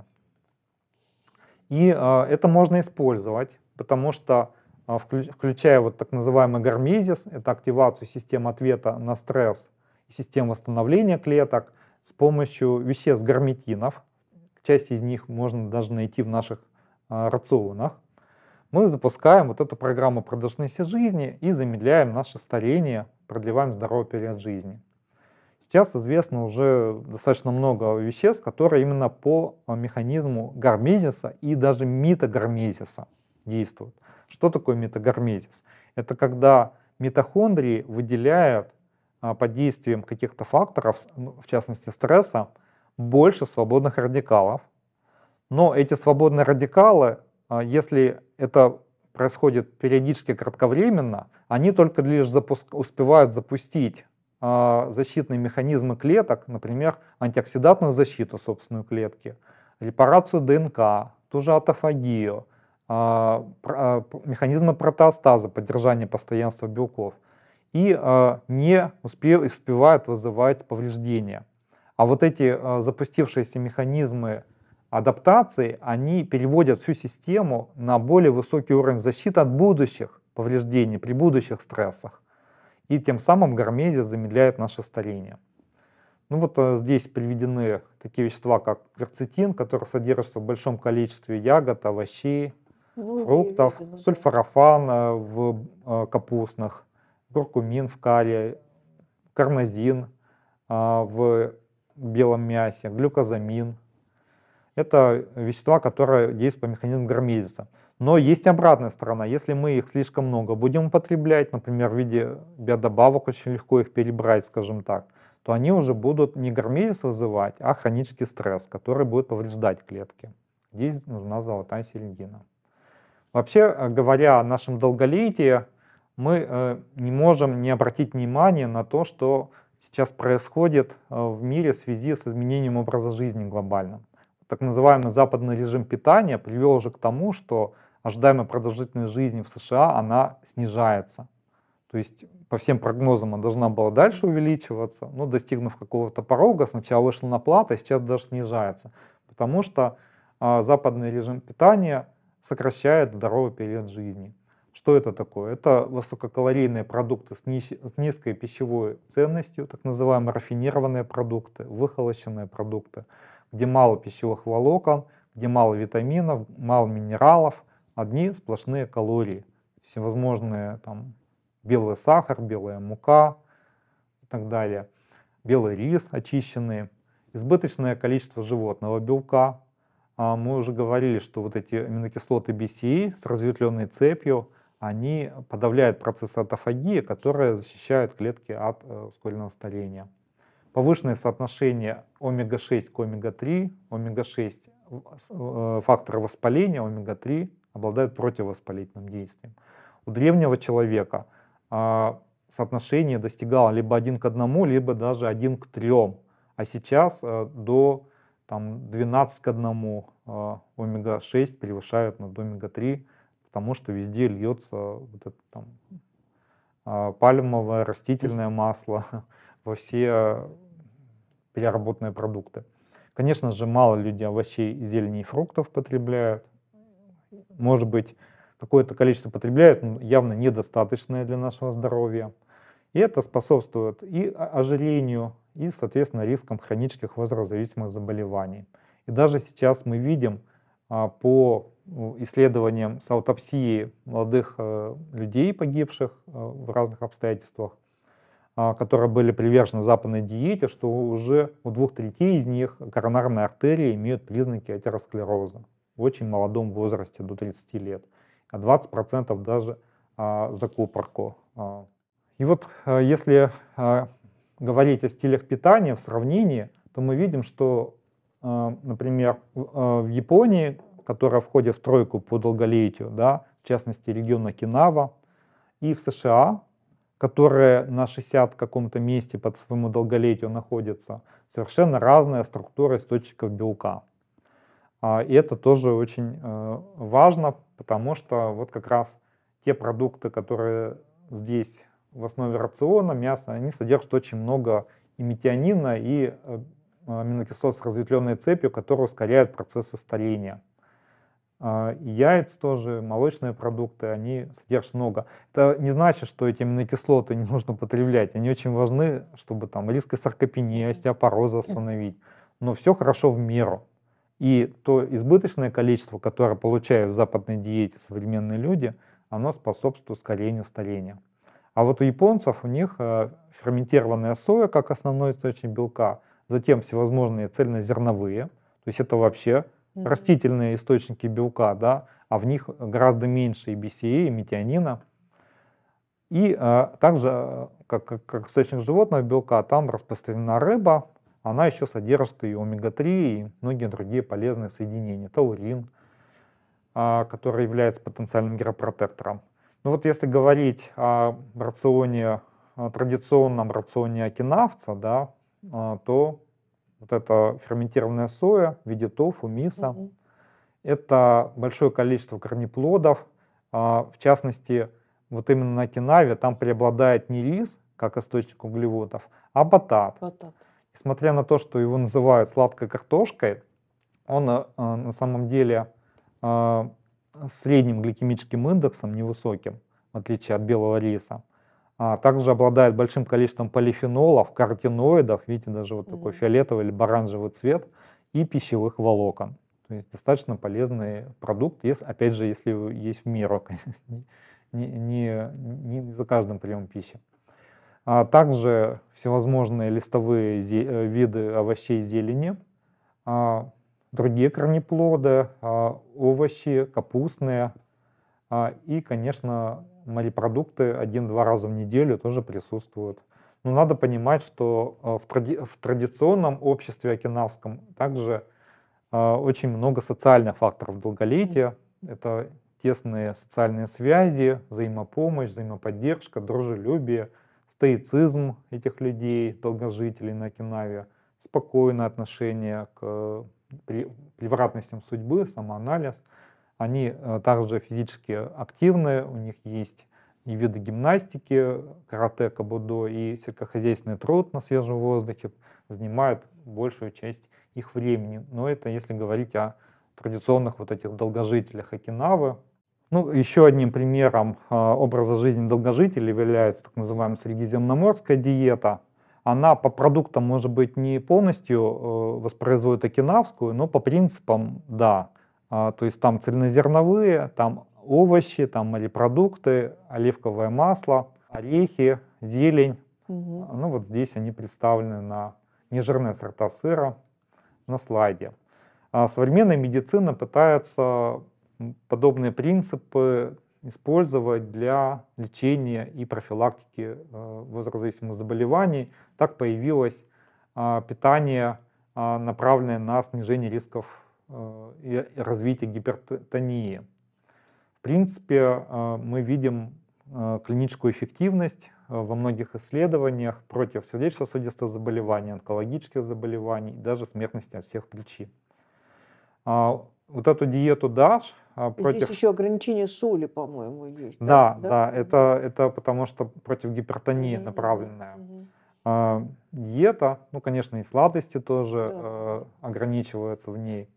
И это можно использовать, потому что включая вот так называемый гормезис, это активацию системы ответа на стресс и систем восстановления клеток с помощью веществ гарметинов, часть из них можно даже найти в наших рационах, мы запускаем вот эту программу продолжительности жизни и замедляем наше старение, продлеваем здоровый период жизни. Сейчас известно уже достаточно много веществ, которые именно по механизму гормезиса и даже митогормезиса действуют. Что такое митогормезис? Это когда митохондрии выделяют под действием каких-то факторов, в частности стресса, больше свободных радикалов. Но эти свободные радикалы, если это происходит периодически кратковременно, они только лишь успевают запустить защитные механизмы клеток, например, антиоксидантную защиту собственной клетки, репарацию ДНК, ту же аутофагию, механизмы протеостаза, поддержания постоянства белков, и не успевают вызывать повреждения. А вот эти запустившиеся механизмы адаптации, они переводят всю систему на более высокий уровень защиты от будущих повреждений при будущих стрессах. И тем самым гормезис замедляет наше старение. Ну вот здесь приведены такие вещества, как кверцетин, который содержится в большом количестве ягод, овощей, фруктов, Видимо, да. сульфорафан в капустных, куркумин в карри, карнозин в белом мясе, глюкозамин. Это вещества, которые действуют по механизму гормезиса. Но есть обратная сторона. Если мы их слишком много будем употреблять, например, в виде биодобавок, очень легко их перебрать, скажем так, то они уже будут не гормезис вызывать, а хронический стресс, который будет повреждать клетки. Здесь нужна золотая середина. Вообще говоря о нашем долголетии, мы не можем не обратить внимание на то, что сейчас происходит в мире в связи с изменением образа жизни глобальным. Так называемый западный режим питания привел уже к тому, что ожидаемая продолжительность жизни в США, она снижается. То есть по всем прогнозам она должна была дальше увеличиваться, но достигнув какого-то порога, сначала вышла на плату, а сейчас даже снижается. Потому что западный режим питания сокращает здоровый период жизни. Что это такое? Это высококалорийные продукты с низкой пищевой ценностью, так называемые рафинированные продукты, выхолощенные продукты, где мало пищевых волокон, где мало витаминов, мало минералов, одни сплошные калории, всевозможные там белый сахар, белая мука и так далее, белый рис очищенный, избыточное количество животного белка. Мы уже говорили, что вот эти аминокислоты BCA с разветвленной цепью, они подавляют процесс аутофагии, которые защищают клетки от ускоренного старения. Повышенное соотношение омега-6 к омега-3, омега-6 фактор воспаления, омега-3 обладает противовоспалительным действием. У древнего человека соотношение достигало либо 1 к 1, либо даже 1 к 3, а сейчас до 12 к 1 омега-6 превышают над омега-3, потому что везде льется вот это пальмовое растительное масло во все переработанные продукты. Конечно же, мало людей овощей, зелени и фруктов потребляют. Может быть, какое-то количество потребляют, но явно недостаточное для нашего здоровья. И это способствует и ожирению, и, соответственно, рискам хронических возрастозависимых заболеваний. И даже сейчас мы видим по исследованиям с аутопсией молодых людей, погибших в разных обстоятельствах, которые были привержены западной диете, что уже у 2/3 из них коронарные артерии имеют признаки атеросклероза в очень молодом возрасте, до 30 лет, а 20% даже закупорку. И вот если говорить о стилях питания в сравнении, то мы видим, что, например, в Японии, которая входит в тройку по долголетию, да, в частности регион Окинава, и в США, которые на 60 каком-то месте по своему долголетию находятся, совершенно разная структура источников белка. И это тоже очень важно, потому что вот как раз те продукты, которые здесь в основе рациона, мясо, они содержат очень много и метионина, и аминокислот с разветвленной цепью, которые ускоряют процессы старения. Яиц тоже, молочные продукты, они содержат много. Это не значит, что эти аминокислоты не нужно потреблять. Они очень важны, чтобы там риск саркопении, остеопороза остановить. Но все хорошо в меру. И то избыточное количество, которое получают в западной диете современные люди, оно способствует ускорению старения. А вот у японцев у них ферментированная соя как основной источник белка, затем всевозможные цельнозерновые, то есть это вообще растительные источники белка, да, а в них гораздо меньше и BCA, и метионина. И также, как источник животного белка, там распространена рыба, она еще содержит и омега-3, и многие другие полезные соединения, таурин, который является потенциальным гиропротектором. Ну вот если говорить о рационе, о традиционном рационе окинавца, да, то вот эта ферментированная соя в виде тофу, мисо, это большое количество корнеплодов, в частности, вот именно на кинаве там преобладает не рис, как источник углеводов, а батат. Батат. Несмотря на то, что его называют сладкой картошкой, он на самом деле с средним гликемическим индексом, невысоким, в отличие от белого риса. Также обладает большим количеством полифенолов, каротиноидов, видите, даже вот такой фиолетовый или оранжевый цвет, и пищевых волокон. То есть достаточно полезный продукт, опять же, если есть в меру, не за каждым приемом пищи. Также всевозможные листовые виды овощей и зелени, другие корнеплоды, овощи, капустные и, конечно, морепродукты 1-2 раза в неделю тоже присутствуют. Но надо понимать, что в традиционном обществе окинавском также очень много социальных факторов долголетия. Это тесные социальные связи, взаимопомощь, взаимоподдержка, дружелюбие, стоицизм этих людей, долгожителей на Окинаве, спокойное отношение к превратностям судьбы, самоанализ. Они также физически активны, у них есть и виды гимнастики, карате, кабудо, и сельскохозяйственный труд на свежем воздухе занимает большую часть их времени. Но это если говорить о традиционных вот этих долгожителях Окинавы. Ну, еще одним примером образа жизни долгожителей является так называемая средиземноморская диета. Она по продуктам, может быть, не полностью воспроизводит окинавскую, но по принципам, да. То есть там цельнозерновые, там овощи, там морепродукты, оливковое масло, орехи, зелень. Ну вот здесь они представлены на нежирные сорта сыра на слайде. Современная медицина пытается подобные принципы использовать для лечения и профилактики возрастзависимых заболеваний. Так появилось питание, направленное на снижение рисков и развития гипертонии. В принципе, мы видим клиническую эффективность во многих исследованиях против сердечно-сосудистых заболеваний, онкологических заболеваний, даже смертности от всех причин. Вот эту диету DASH Здесь еще ограничение соли, по-моему, есть. Да, это потому что против гипертонии направленная диета. Ну, конечно, и сладости тоже ограничиваются в ней.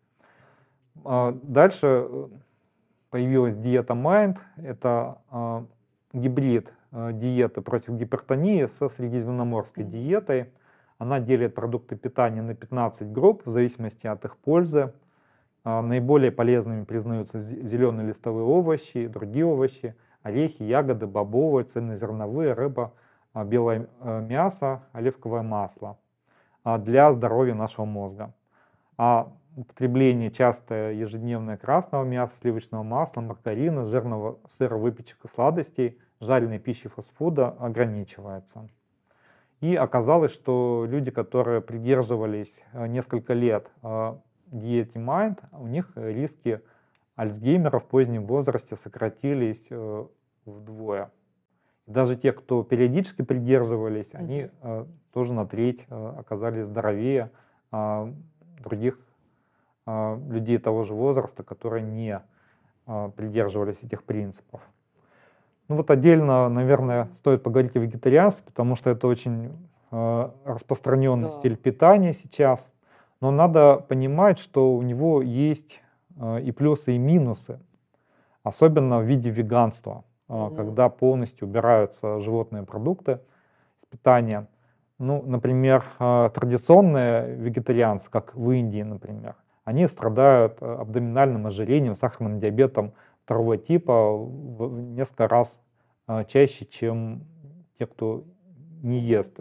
Дальше появилась диета Mind. Это гибрид диеты против гипертонии со средиземноморской диетой. Она делит продукты питания на 15 групп в зависимости от их пользы. Наиболее полезными признаются зеленые листовые овощи, другие овощи, орехи, ягоды, бобовые, цельнозерновые, рыба, белое мясо, оливковое масло для здоровья нашего мозга. Употребление частое ежедневное красного мяса, сливочного масла, маргарина, жирного сыра, выпечек и сладостей, жареной пищи, фастфуда ограничивается. И оказалось, что люди, которые придерживались несколько лет диете Mind, у них риски Альцгеймера в позднем возрасте сократились вдвое. Даже те, кто периодически придерживались, они тоже на треть оказались здоровее других людей того же возраста, которые не придерживались этих принципов. Ну вот отдельно, наверное, стоит поговорить о вегетарианстве, потому что это очень распространенный стиль питания сейчас. Но надо понимать, что у него есть и плюсы, и минусы, особенно в виде веганства, когда полностью убираются животные продукты из питания. Ну, например, традиционные вегетарианцы, как в Индии, например, они страдают абдоминальным ожирением, сахарным диабетом второго типа в несколько раз чаще, чем те, кто не ест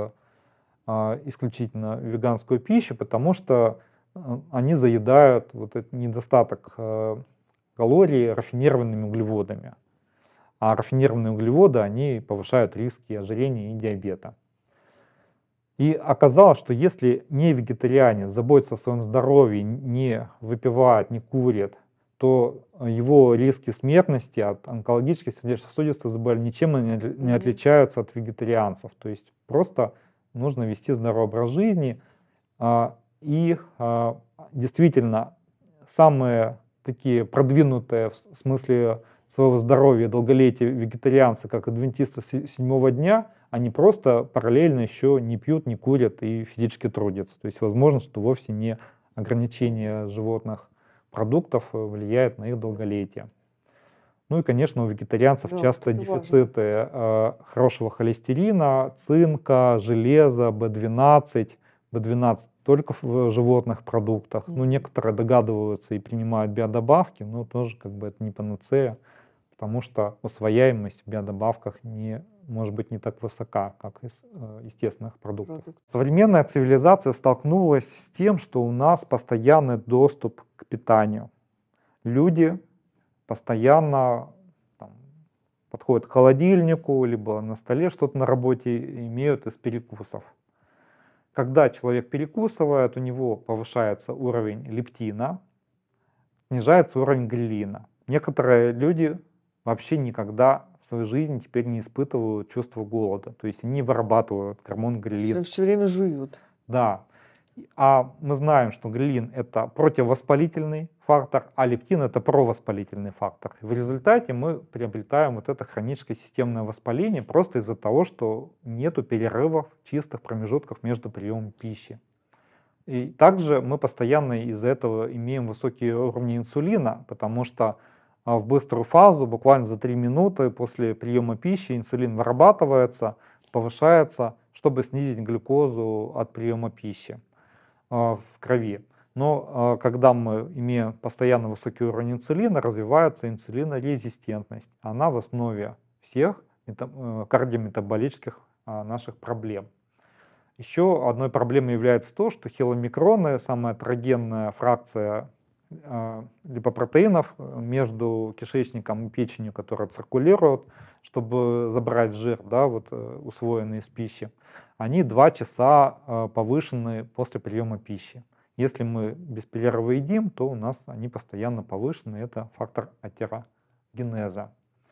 исключительно веганскую пищу, потому что они заедают вот этот недостаток калорий рафинированными углеводами. А рафинированные углеводы, они повышают риски ожирения и диабета. И оказалось, что если не вегетарианец заботится о своем здоровье, не выпивает, не курит, то его риски смертности от онкологических сердечно-сосудистых заболеваний ничем не отличаются от вегетарианцев. То есть просто нужно вести здоровый образ жизни. И действительно, самые такие продвинутые в смысле своего здоровья, долголетия вегетарианцы, как адвентисты седьмого дня, они просто параллельно еще не пьют, не курят и физически трудятся. То есть возможно, что вовсе не ограничение животных продуктов влияет на их долголетие. Ну и, конечно, у вегетарианцев Да, вот часто это важно. дефициты хорошего холестерина, цинка, железа, B12. B12 только в животных продуктах. Ну, Мгм. некоторые догадываются и принимают биодобавки, но тоже как бы это не панацея, потому что усвояемость в биодобавках может быть не так высока, как из естественных продуктов. Продукт. Современная цивилизация столкнулась с тем, что у нас постоянный доступ к питанию. Люди постоянно там, подходят к холодильнику, либо на столе что-то на работе имеют из перекусов. Когда человек перекусывает, у него повышается уровень лептина, снижается уровень грелина. Некоторые люди вообще никогда в своей жизни теперь не испытывают чувство голода, то есть они вырабатывают гормон грелин. Все время жуют. Да. А мы знаем, что грелин это противовоспалительный фактор, а лептин это провоспалительный фактор. В результате мы приобретаем вот это хроническое системное воспаление просто из-за того, что нету перерывов, чистых промежутков между приемом пищи. И также мы постоянно из-за этого имеем высокие уровни инсулина, потому что в быструю фазу, буквально за 3 минуты после приема пищи, инсулин вырабатывается, повышается, чтобы снизить глюкозу от приема пищи в крови. Но когда мы имеем постоянно высокий уровень инсулина, развивается инсулинорезистентность. Она в основе всех кардиометаболических наших проблем. Еще одной проблемой является то, что хеломикроны, самая атерогенная фракция липопротеинов между кишечником и печенью, которые циркулируют, чтобы забрать жир, да, вот, усвоенный из пищи, они 2 часа повышены после приема пищи. Если мы без перерыва едим, то у нас они постоянно повышены, это фактор атерогенеза.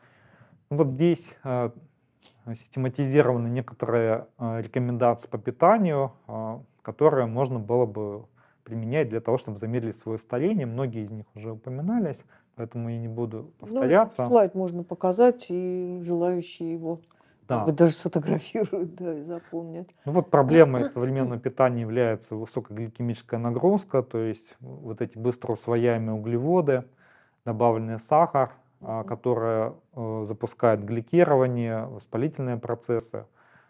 Вот здесь систематизированы некоторые рекомендации по питанию, которые можно было бы применять для того, чтобы замедлить свое старение. Многие из них уже упоминались, поэтому я не буду Ну, этот повторяться. слайд можно показать, и желающие его, может Да. быть, даже сфотографируют, да, и запомнят. Ну вот проблемой современного питания является высокая гликемическая нагрузка, то есть вот эти быстро усвояемые углеводы, добавленный сахар, которые запускают гликирование, воспалительные процессы.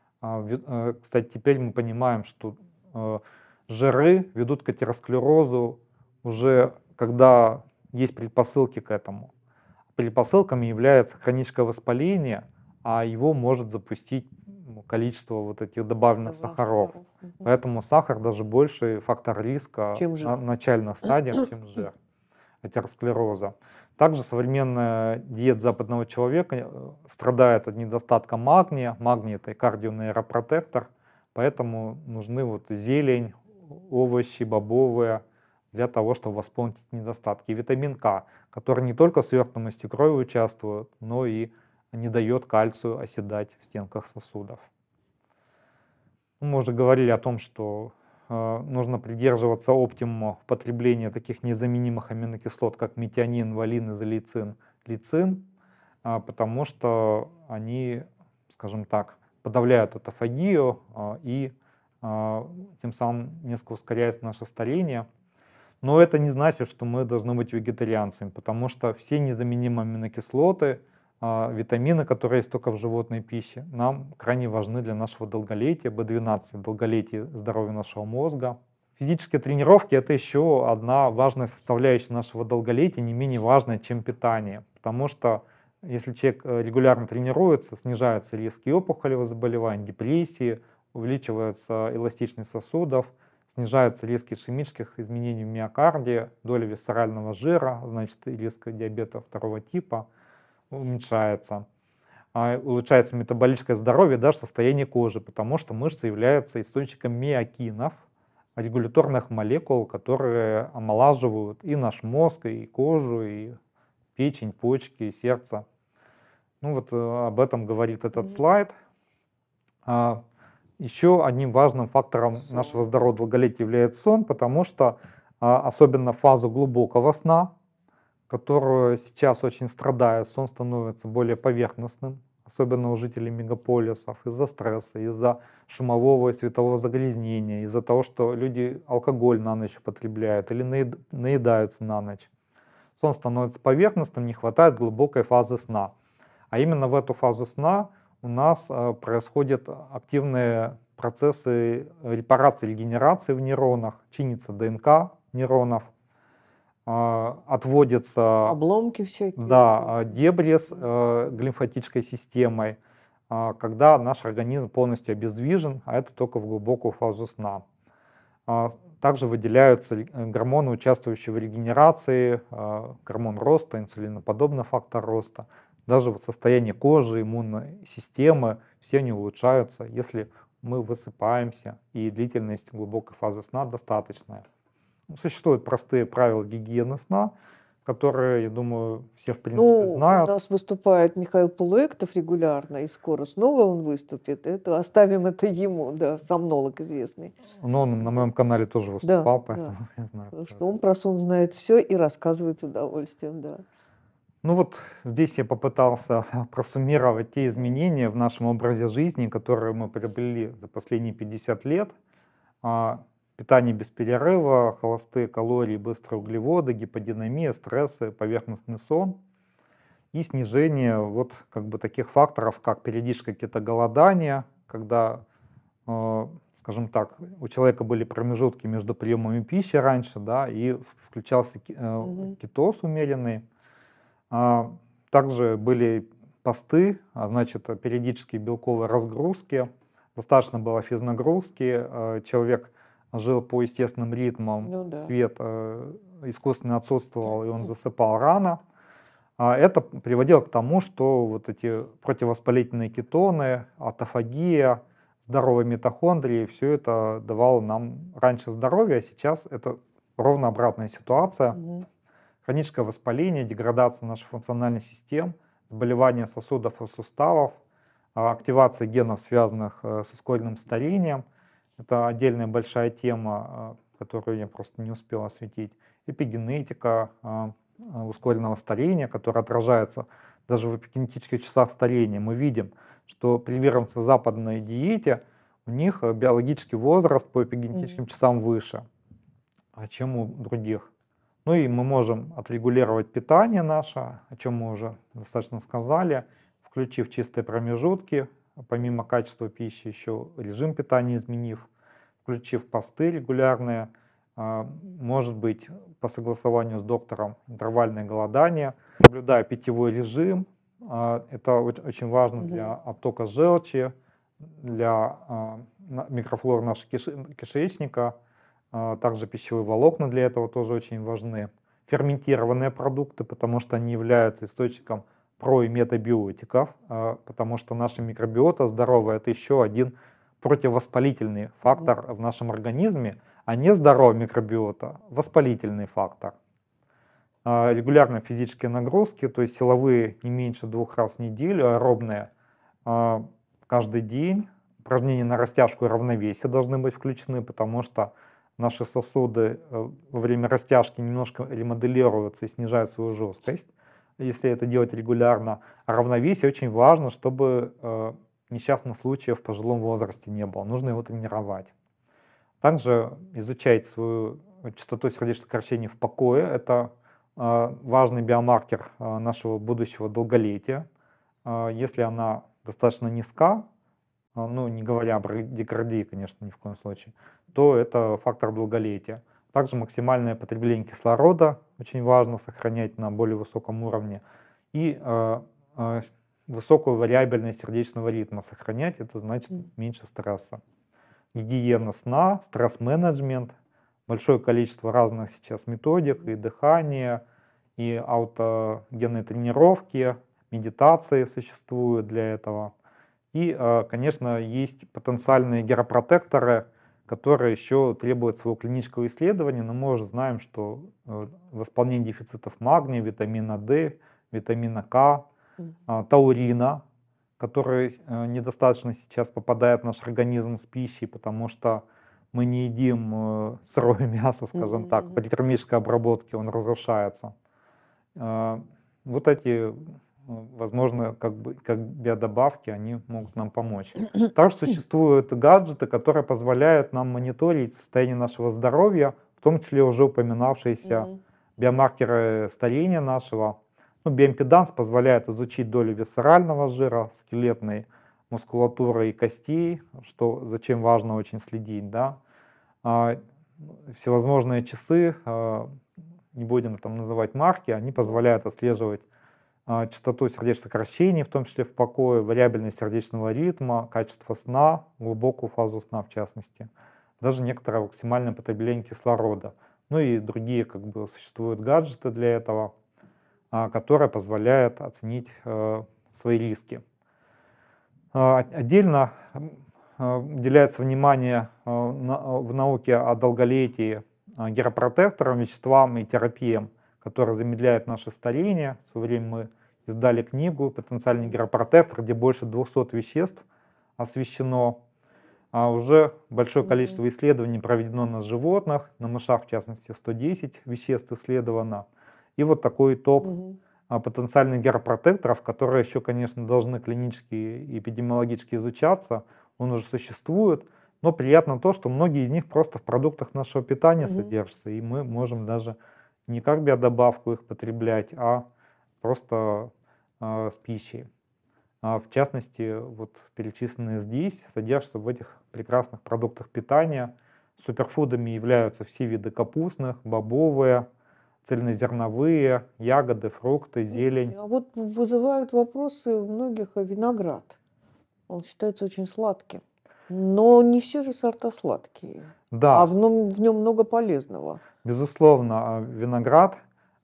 Кстати, теперь мы понимаем, что жиры ведут к атеросклерозу уже когда есть предпосылки к этому. Предпосылками является хроническое воспаление, а его может запустить количество вот этих добавленных сахаров. Поэтому сахар даже больше фактор риска Чем жир. на начальных стадиях, чем жир атеросклероза. Также современная диета западного человека страдает от недостатка магния. Магний это кардионейропротектор, поэтому нужны вот зелень, овощи, бобовые для того, чтобы восполнить недостатки. И витамин К, который не только в сверхности крови участвует, но и не дает кальцию оседать в стенках сосудов. Мы уже говорили о том, что нужно придерживаться оптимума в потреблении таких незаменимых аминокислот, как метионин, валин, изолейцин, лейцин, потому что они, скажем так, подавляют атофагию и тем самым несколько ускоряют наше старение. Но это не значит, что мы должны быть вегетарианцами, потому что все незаменимые аминокислоты, витамины, которые есть только в животной пище, нам крайне важны для нашего долголетия, B12, долголетия здоровья нашего мозга. Физические тренировки – это еще одна важная составляющая нашего долголетия, не менее важная, чем питание. Потому что если человек регулярно тренируется, снижаются риски опухолевых заболеваний, депрессии, увеличивается эластичность сосудов, снижаются риски ишемических изменений в миокарде, доля висцерального жира, значит риск диабета 2 типа уменьшается. Улучшается метаболическое здоровье, даже состояние кожи, потому что мышца является источником миокинов, регуляторных молекул, которые омолаживают и наш мозг, и кожу, и печень, почки, и сердце. Ну вот об этом говорит этот слайд. Еще одним важным фактором нашего здорового долголетия является сон, потому что особенно в фазу глубокого сна которую сейчас очень страдает, сон становится более поверхностным, особенно у жителей мегаполисов, из-за стресса, из-за шумового и светового загрязнения, из-за того, что люди алкоголь на ночь употребляют или наедаются на ночь. Сон становится поверхностным, не хватает глубокой фазы сна. А именно в эту фазу сна у нас происходят активные процессы репарации, регенерации в нейронах, чинится ДНК нейронов, отводится, Обломки всякие. да, дебри с глимфатической системой, когда наш организм полностью обездвижен, а это только в глубокую фазу сна. Также выделяются гормоны, участвующие в регенерации, гормон роста, инсулиноподобный фактор роста. Даже вот состояние кожи, иммунной системы, все они улучшаются, если мы высыпаемся и длительность глубокой фазы сна достаточная. Существуют простые правила гигиены сна, которые, я думаю, все в принципе Ну, у знают. нас выступает Михаил Полуэктов регулярно, и скоро снова он выступит. Это оставим это ему, да, сомнолог известный. Но он на моем канале тоже Да, выступал, да. поэтому я знаю. Потому кто что это. он про сон знает все и рассказывает с удовольствием, да. Ну вот здесь я попытался просуммировать те изменения в нашем образе жизни, которые мы приобрели за последние 50 лет. Питание без перерыва, холостые калории, быстрые углеводы, гиподинамия, стрессы, поверхностный сон и снижение вот как бы таких факторов, как периодическое кетоголодание, когда, скажем так, у человека были промежутки между приемами пищи раньше, да, и включался Мгм. кетоз умеренный. Также были посты, значит, периодические белковые разгрузки, достаточно было физнагрузки, человек жил по естественным ритмам, Ну да. свет искусственно отсутствовал, и он засыпал рано. Это приводило к тому, что вот эти противовоспалительные кетоны, автофагия, здоровые митохондрии, все это давало нам раньше здоровье, а сейчас это ровно обратная ситуация. Мгм. Хроническое воспаление, деградация наших функциональных систем, заболевания сосудов и суставов, активация генов, связанных с ускоренным старением. Это отдельная большая тема, которую я просто не успел осветить. Эпигенетика ускоренного старения, которая отражается даже в эпигенетических часах старения. Мы видим, что приверженцы западной диете, у них биологический возраст по эпигенетическим часам выше, чем у других. Ну и мы можем отрегулировать питание наше, о чем мы уже достаточно сказали, включив чистые промежутки, помимо качества пищи еще режим питания изменив, включив посты регулярные, может быть по согласованию с доктором интервальное голодание, соблюдая питьевой режим, это очень важно для оттока желчи, для микрофлоры нашего кишечника. Также пищевые волокна для этого тоже очень важны. Ферментированные продукты, потому что они являются источником про- и метабиотиков, потому что наша микробиота здоровая – это еще один противовоспалительный фактор в нашем организме, а нездоровая микробиота – воспалительный фактор. Регулярные физические нагрузки, то есть силовые не меньше 2 раз в неделю, аэробные каждый день. Упражнения на растяжку и равновесие должны быть включены, потому что наши сосуды во время растяжки немножко ремоделируются и снижают свою жесткость, если это делать регулярно. А равновесие очень важно, чтобы несчастных случаев в пожилом возрасте не было. Нужно его тренировать. Также изучать свою частоту сердечных сокращений в покое. Это важный биомаркер нашего будущего долголетия. Если она достаточно низка, ну не говоря об радикардии, конечно, ни в коем случае, то это фактор долголетия. Также максимальное потребление кислорода очень важно сохранять на более высоком уровне. И высокую вариабельность сердечного ритма сохранять, это значит меньше стресса. Гигиена сна, стресс-менеджмент, большое количество разных сейчас методик, и дыхание, и аутогенные тренировки, медитации существуют для этого. И, конечно, есть потенциальные геропротекторы, которые еще требуют своего клинического исследования, но мы уже знаем, что восполнение дефицитов магния, витамина D, витамина К, таурина, который недостаточно сейчас попадает в наш организм с пищей, потому что мы не едим сырое мясо, скажем так, при термической обработке он разрушается. Вот эти, возможно, как биодобавки, они могут нам помочь. Также существуют гаджеты, которые позволяют нам мониторить состояние нашего здоровья, в том числе уже упоминавшиеся Мгм. биомаркеры старения нашего. Ну, биоимпеданс позволяет изучить долю висцерального жира, скелетной мускулатуры и костей, что, зачем важно очень следить, да. А, Всевозможные часы, не будем там называть марки, они Да. позволяют отслеживать частоту сердечных сокращений, в том числе в покое, вариабельность сердечного ритма, качество сна, глубокую фазу сна в частности, даже некоторое максимальное потребление кислорода. Ну и другие как бы существуют гаджеты для этого, которые позволяют оценить свои риски. Отдельно уделяется внимание в науке о долголетии геропротекторам, веществам и терапиям, которые замедляют наше старение. В свое время мы издали книгу «Потенциальный геропротектор», где больше 200 веществ освещено. Уже большое Мгм. количество исследований проведено на животных, на мышах в частности 110 веществ исследовано. И вот такой топ Мгм. потенциальных геропротекторов, которые еще, конечно, должны клинически и эпидемиологически изучаться, он уже существует, но приятно то, что многие из них просто в продуктах нашего питания Мгм. содержатся, и мы можем даже не как биодобавку их потреблять, а просто с пищей. В частности, вот перечисленные здесь содержатся в этих прекрасных продуктах питания. Суперфудами являются все виды капустных, бобовые, цельнозерновые, ягоды, фрукты, зелень. А вот вызывают вопросы у многих виноград. Он считается очень сладким. Но не все же сорта сладкие. А Да, в нем много полезного. безусловно, виноград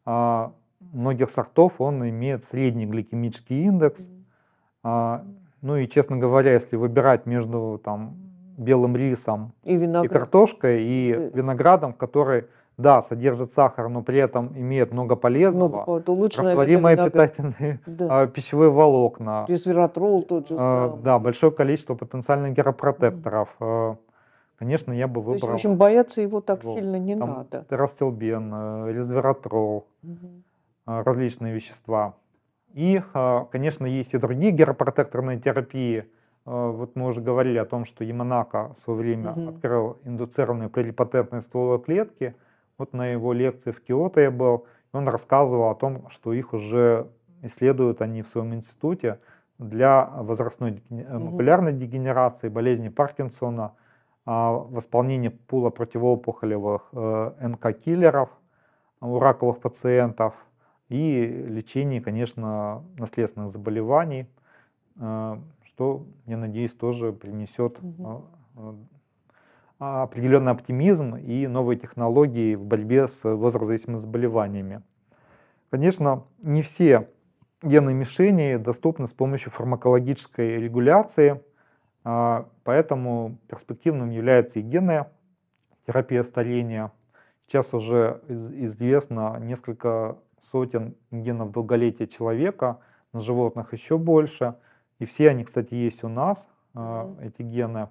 многих сортов, он имеет средний гликемический индекс. Мгм. А, Ну и, честно говоря, если выбирать между там белым рисом И и виноград. картошкой, и Э, виноградом, который, да, содержит сахар, но при этом имеет много полезного, то лучше, наверное, растворимые виноград. питательные Да. пищевые волокна, Ресвератрол тот же самый. да, большое количество потенциальных Мгм. геропротекторов. Конечно, я бы То есть, в выбрал общем, бояться его так его. сильно не Там надо. терастелбен, резвератрол, Мгм. различные вещества. И, конечно, есть и другие геропротекторные терапии. Вот мы уже говорили о том, что Яманака в свое время Мгм. открыл индуцированные плурипотентные стволовые клетки. Вот на его лекции в Киото я был, и он рассказывал о том, что их уже исследуют они в своем институте для возрастной Мгм. макулярной дегенерации, болезни Паркинсона, восполнения пула противоопухолевых НК-киллеров у раковых пациентов и лечении, конечно, наследственных заболеваний, что, я надеюсь, тоже принесет Мгм. определенный оптимизм и новые технологии в борьбе с возрастзависимыми заболеваниями. Конечно, не все генные мишени доступны с помощью фармакологической регуляции, поэтому перспективным является и генная терапия старения. Сейчас уже известно несколько сотен генов долголетия человека, на животных еще больше. И все они, кстати, есть у нас, Мгм. эти гены.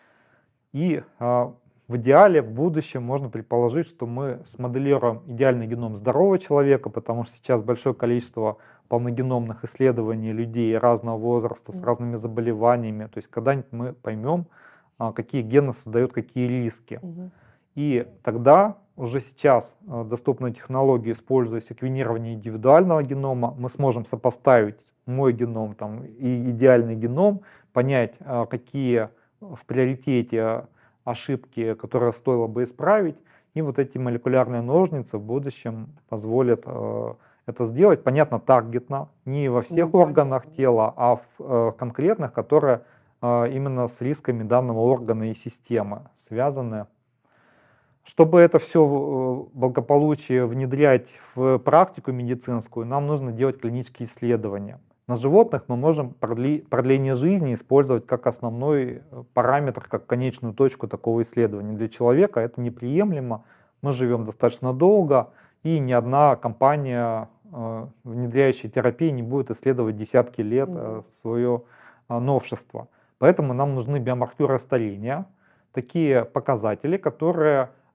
И в идеале, в будущем можно предположить, что мы смоделируем идеальный геном здорового человека, потому что сейчас большое количество полногеномных исследований людей разного возраста с Мгм. разными заболеваниями. То есть когда-нибудь мы поймем, какие гены создают какие риски. Мгм. И тогда уже сейчас доступные технологии, используя секвенирование индивидуального генома, мы сможем сопоставить мой геном там, и идеальный геном, понять, какие в приоритете ошибки, которые стоило бы исправить, и вот эти молекулярные ножницы в будущем позволят это сделать, понятно, таргетно, не во Ну, всех органах понятно. тела, а в конкретных, которые именно с рисками данного органа и системы связаны. Чтобы это все благополучие внедрять в практику медицинскую, нам нужно делать клинические исследования. На животных мы можем продление жизни использовать как основной параметр, как конечную точку такого исследования. Для человека это неприемлемо. Мы живем достаточно долго, и ни одна компания, внедряющая терапию, не будет исследовать десятки лет Мгм. свое новшество. Поэтому нам нужны биомаркеры старения, такие показатели, которые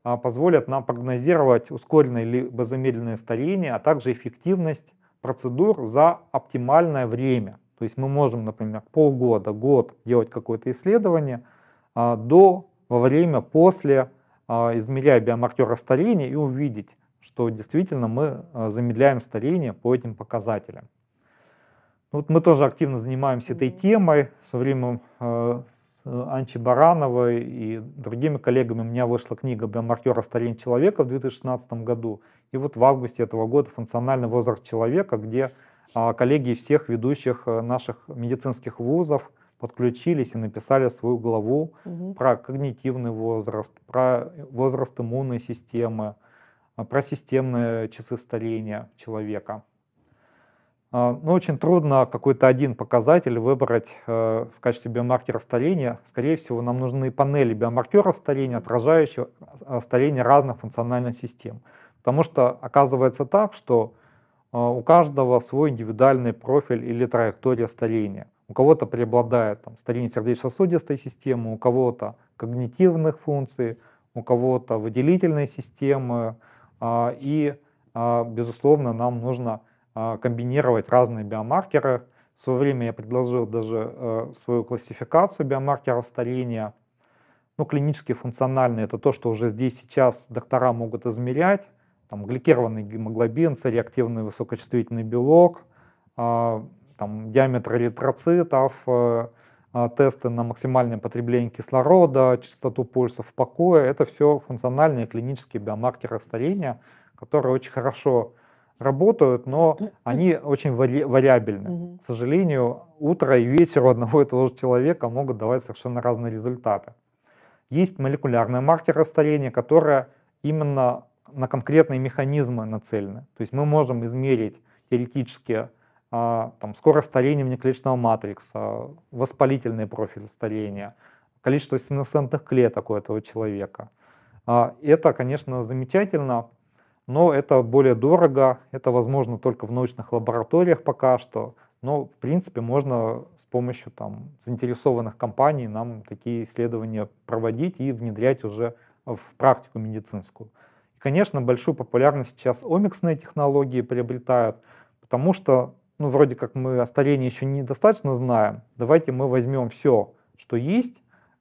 позволят нам прогнозировать ускоренное либо замедленное старение, а также эффективность процедур за оптимальное время. То есть мы можем, например, полгода, год делать какое-то исследование, до, во время, после, измеряя биомаркеры старения и увидеть, что действительно мы замедляем старение по этим показателям. Вот мы тоже активно занимаемся этой темой. Со временем с Анчей Барановой и другими коллегами у меня вышла книга «Биомаркеры старения человека» в 2016 году. И вот в августе этого года «Функциональный возраст человека», где коллеги всех ведущих наших медицинских вузов подключились и написали свою главу про когнитивный возраст, про возраст иммунной системы, про системные часы старения человека. Но очень трудно какой-то один показатель выбрать в качестве биомаркера старения. Скорее всего, нам нужны панели биомаркеров старения, отражающие старение разных функциональных систем. Потому что оказывается так, что у каждого свой индивидуальный профиль или траектория старения. У кого-то преобладает старение сердечно-сосудистой системы, у кого-то когнитивных функций, у кого-то выделительной системы. И, безусловно, нам нужно комбинировать разные биомаркеры. В свое время я предложил даже свою классификацию биомаркеров старения. Ну, клинически функциональные — это то, что уже здесь сейчас доктора могут измерять. Там гликированный гемоглобин, C-реактивный высокочувствительный белок, там, диаметр эритроцитов, тесты на максимальное потребление кислорода, частоту пульса в покое. Это все функциональные клинические биомаркеры старения, которые очень хорошо работают, но они очень вариабельны. К сожалению, утро и вечер у одного и того же человека могут давать совершенно разные результаты. Есть молекулярные маркеры старения, которые именно на конкретные механизмы нацелены. То есть мы можем измерить теоретически скорость старения внеклеточного матрикса, воспалительный профиль старения, количество синусцентных клеток у этого человека. Это, конечно, замечательно, но это более дорого, это возможно только в научных лабораториях пока что, но в принципе можно с помощью заинтересованных компаний нам такие исследования проводить и внедрять уже в практику медицинскую. И, конечно, большую популярность сейчас омиксные технологии приобретают, потому что, вроде как мы о старении еще недостаточно знаем, давайте мы возьмем все, что есть,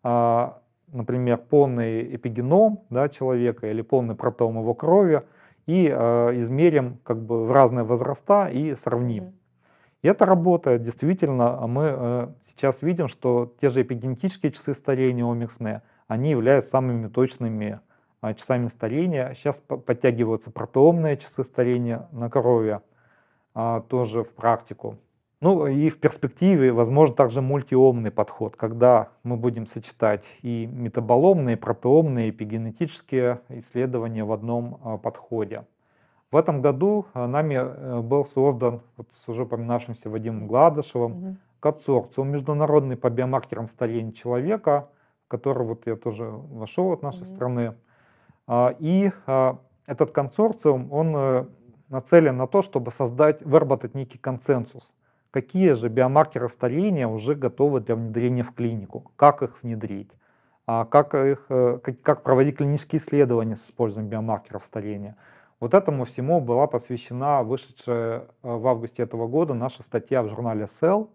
например, полный эпигеном человека или полный протеом его крови, и измерим в разные возраста и сравним. И это работает действительно. Мы сейчас видим, что те же эпигенетические часы старения омиксные, они являются самыми точными часами старения. Сейчас подтягиваются протеомные часы старения на крови тоже в практику. Ну и в перспективе возможно также мультиомный подход, когда мы будем сочетать и метаболомные, и протеомные, и эпигенетические исследования в одном подходе. В этом году нами был создан, с уже упоминавшимся Вадимом Гладышевым, консорциум международный по биомаркерам старения человека, в который я тоже вошел от нашей страны. И этот консорциум, он нацелен на то, чтобы выработать некий консенсус. Какие же биомаркеры старения уже готовы для внедрения в клинику, как их внедрить, как проводить клинические исследования с использованием биомаркеров старения. Вот этому всему была посвящена вышедшая в августе этого года наша статья в журнале Cell,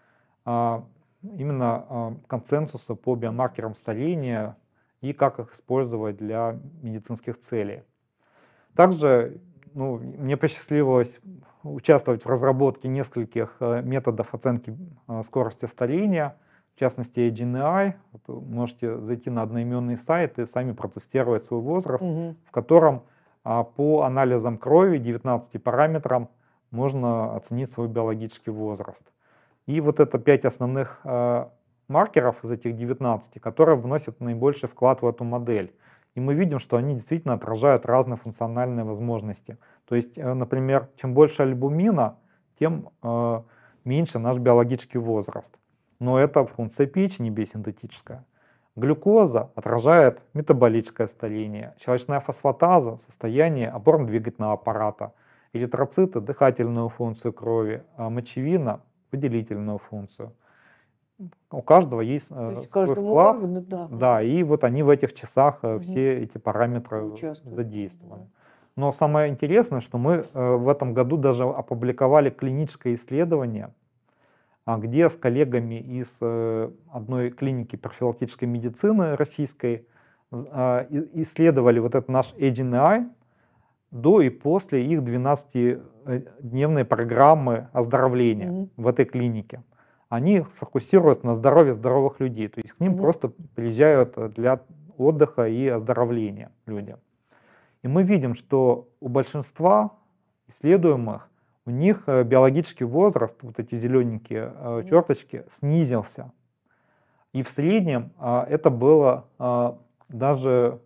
именно консенсуса по биомаркерам старения и как их использовать для медицинских целей. Также мне посчастливилось участвовать в разработке нескольких методов оценки скорости старения, в частности AGNI. Вы можете зайти на одноименный сайт и сами протестировать свой возраст, в котором по анализам крови 19 параметрам можно оценить свой биологический возраст. И вот это 5 основных маркеров из этих 19, которые вносят наибольший вклад в эту модель. И мы видим, что они действительно отражают разные функциональные возможности. То есть, например, чем больше альбумина, тем меньше наш биологический возраст. Но это функция печени биосинтетическая. Глюкоза отражает метаболическое старение, щелочная фосфатаза — состояние опорно-двигательного аппарата, эритроциты — дыхательную функцию крови, а мочевина — выделительную функцию. у каждого есть То есть свой каждому вклад, органу, да. да, и вот они в этих часах Мгм. все эти параметры Участвуют. задействованы. Мгм. Но самое интересное, что мы в этом году даже опубликовали клиническое исследование, где с коллегами из одной клиники профилактической медицины российской исследовали вот этот наш Aging AI до и после их 12-дневной программы оздоровления Мгм. в этой клинике. Они фокусируют на здоровье здоровых людей, то есть к ним Мгм. просто приезжают для отдыха и оздоровления люди. И мы видим, что у большинства исследуемых у них биологический возраст, вот эти зелененькие Мгм. черточки, снизился. И в среднем это было даже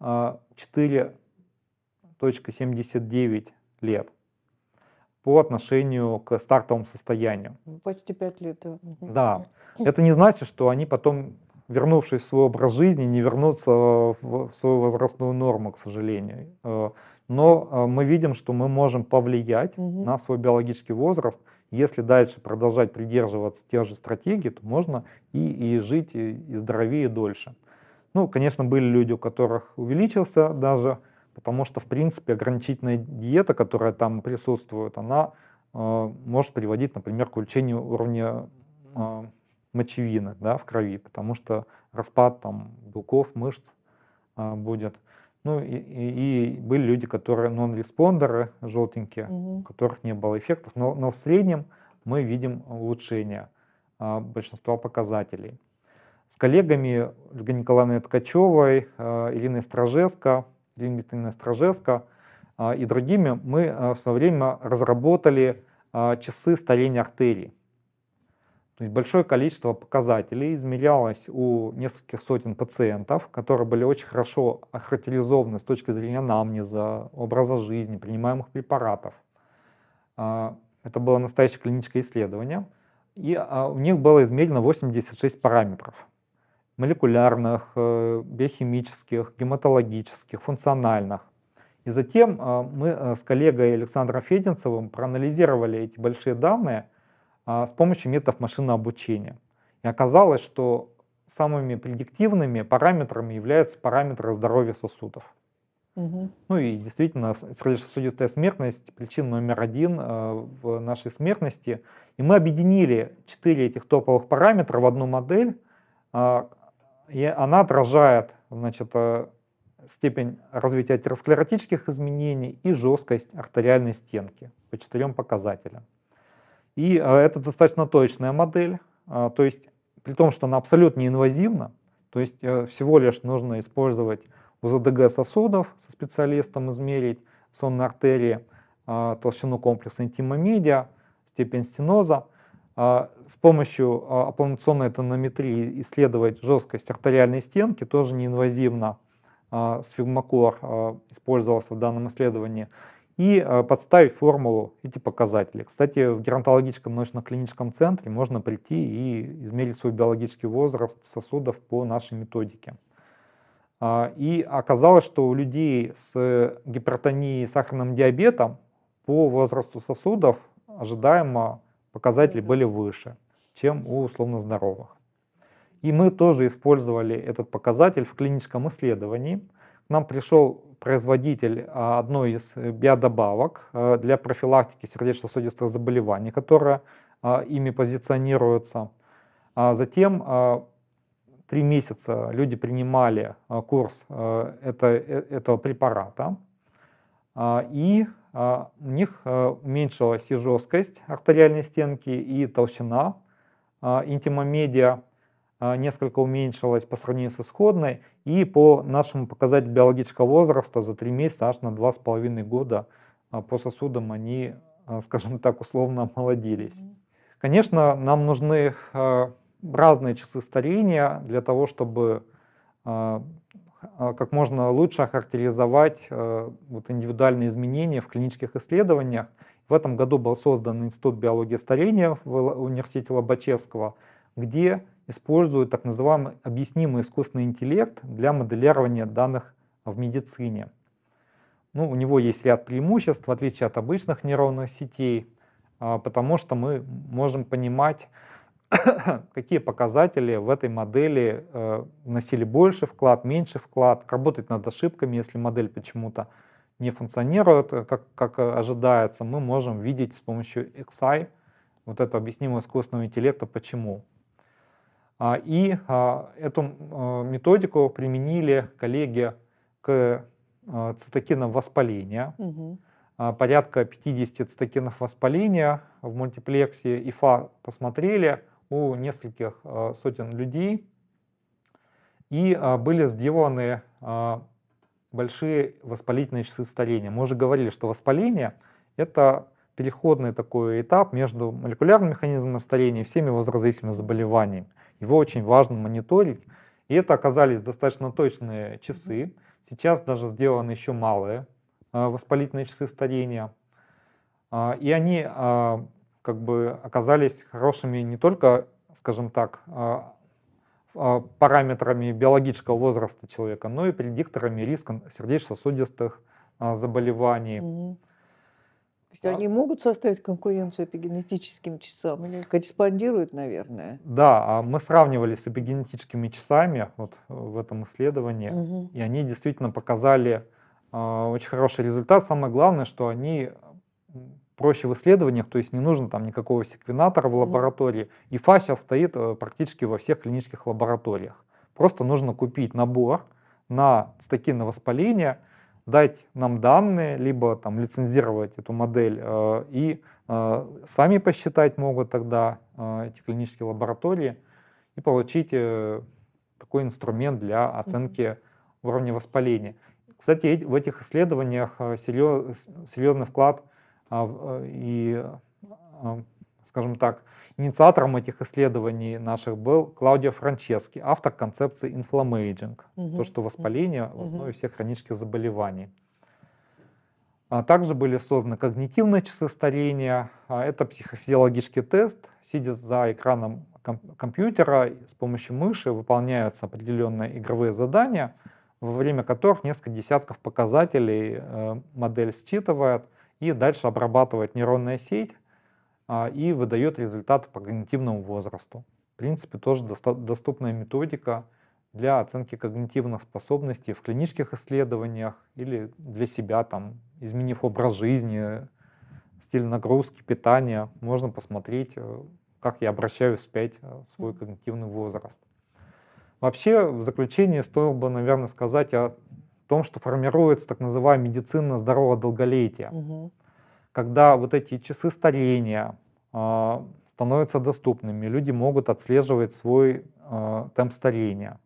4,79 лет по отношению к стартовому состоянию. Почти 5 лет, да. Мгм. Да, это не значит, что они потом, вернувшись в свой образ жизни, не вернутся в свою возрастную норму, к сожалению. Но мы видим, что мы можем повлиять Мгм. на свой биологический возраст. Если дальше продолжать придерживаться тех же стратегий, то можно и жить, и здоровее, и дольше. Ну, конечно, были люди, у которых увеличился даже, потому что, в принципе, ограничительная диета, которая там присутствует, она может приводить, например, к увеличению уровня э, мочевины, да, в крови, потому что распад там белков, мышц будет. Ну и были люди, которые нон-респондеры, желтенькие, у Мгм. которых не было эффектов, но в среднем мы видим улучшение большинства показателей. С коллегами Ольгой Николаевной Ткачевой, Ириной Стражеско, Ириной Дмитриевной Стражеско и другими мы в свое время разработали часы старения артерий. То есть большое количество показателей измерялось у нескольких сотен пациентов, которые были очень хорошо охарактеризованы с точки зрения анамнеза, образа жизни, принимаемых препаратов. Это было настоящее клиническое исследование. И у них было измерено 86 параметров молекулярных, биохимических, гематологических, функциональных. И затем мы с коллегой Александром Феденцевым проанализировали эти большие данные с помощью методов машинного обучения. И оказалось, что самыми предиктивными параметрами являются параметры здоровья сосудов. Мгм. Ну и действительно, сердечно-сосудистая смертность причина номер один в нашей смертности. И мы объединили 4 этих топовых параметра в одну модель, и она отражает, значит, степень развития атеросклеротических изменений и жесткость артериальной стенки по 4 показателям. И это достаточно точная модель, то есть при том, что она абсолютно неинвазивна, то есть всего лишь нужно использовать УЗДГ сосудов со специалистом, измерить сонные артерии, толщину комплекса интима-медиа, степень стеноза, с помощью аппланационной тонометрии исследовать жесткость артериальной стенки, тоже неинвазивно, сфигмокор использовался в данном исследовании, и подставить формулу эти показатели. Кстати, в геронтологическом научно-клиническом центре можно прийти и измерить свой биологический возраст сосудов по нашей методике. И оказалось, что у людей с гипертонией и сахарным диабетом по возрасту сосудов ожидаемо показатели были выше, чем у условно здоровых. И мы тоже использовали этот показатель в клиническом исследовании. К нам пришел производитель одной из биодобавок для профилактики сердечно-сосудистых заболеваний, которая ими позиционируется. Затем 3 месяца люди принимали курс этого препарата, и у них уменьшилась и жесткость артериальной стенки, и толщина интима-медиа несколько уменьшилась по сравнению с исходной, и по нашему показателю биологического возраста за 3 месяца аж на 2,5 года по сосудам они, скажем так, условно омолодились. Конечно, нам нужны разные часы старения для того, чтобы как можно лучше охарактеризовать вот индивидуальные изменения в клинических исследованиях. В этом году был создан Институт биологии старения в университете Лобачевского, где используют так называемый объяснимый искусственный интеллект для моделирования данных в медицине. Ну, у него есть ряд преимуществ, в отличие от обычных нейронных сетей, потому что мы можем понимать, какие показатели в этой модели вносили больше вклад, меньше вклад, работать над ошибками, если модель почему-то не функционирует, как ожидается, мы можем видеть с помощью XI, вот этого объяснимого искусственного интеллекта, почему. Эту методику применили коллеги к цитокинам воспаления. Мгм. Порядка 50 цитокинов воспаления в мультиплексе ИФА посмотрели у нескольких сотен людей, и были сделаны большие воспалительные часы старения. Мы уже говорили, что воспаление — это переходный такой этап между молекулярным механизмом старения и всеми возрастными заболеваниями. Его очень важно мониторить, и это оказались достаточно точные часы. Сейчас даже сделаны еще малые воспалительные часы старения. И они как бы оказались хорошими не только, скажем так, параметрами биологического возраста человека, но и предикторами риска сердечно-сосудистых заболеваний. Мгм. То есть они могут составить конкуренцию эпигенетическим часам или корреспондируют, наверное? Да, мы сравнивали с эпигенетическими часами вот в этом исследовании, Мгм. и они действительно показали очень хороший результат. Самое главное, что они проще в исследованиях, то есть не нужно там никакого секвенатора в лаборатории. ИФА сейчас стоит практически во всех клинических лабораториях. Просто нужно купить набор на цитокинное воспаление, дать нам данные, либо там лицензировать эту модель и сами посчитать могут тогда эти клинические лаборатории и получить такой инструмент для оценки уровня воспаления. Кстати, в этих исследованиях серьезный вклад скажем так, инициатором этих исследований наших был Клаудио Франчески, автор концепции inflammaging, то, что воспаление в основе всех хронических заболеваний. Также были созданы когнитивные часы старения. Это психофизиологический тест. Сидя за экраном компьютера, с помощью мыши выполняются определенные игровые задания, во время которых несколько десятков показателей модель считывает и дальше обрабатывает нейронная сеть и выдает результаты по когнитивному возрасту. В принципе, тоже доступная методика для оценки когнитивных способностей в клинических исследованиях или для себя, там, изменив образ жизни, стиль нагрузки, питания, можно посмотреть, как я обращаю вспять свой когнитивный возраст. Вообще, в заключение стоило бы, наверное, сказать о том, что формируется так называемая медицина здорового долголетия. Когда вот эти часы старения становятся доступными, люди могут отслеживать свой темп старения.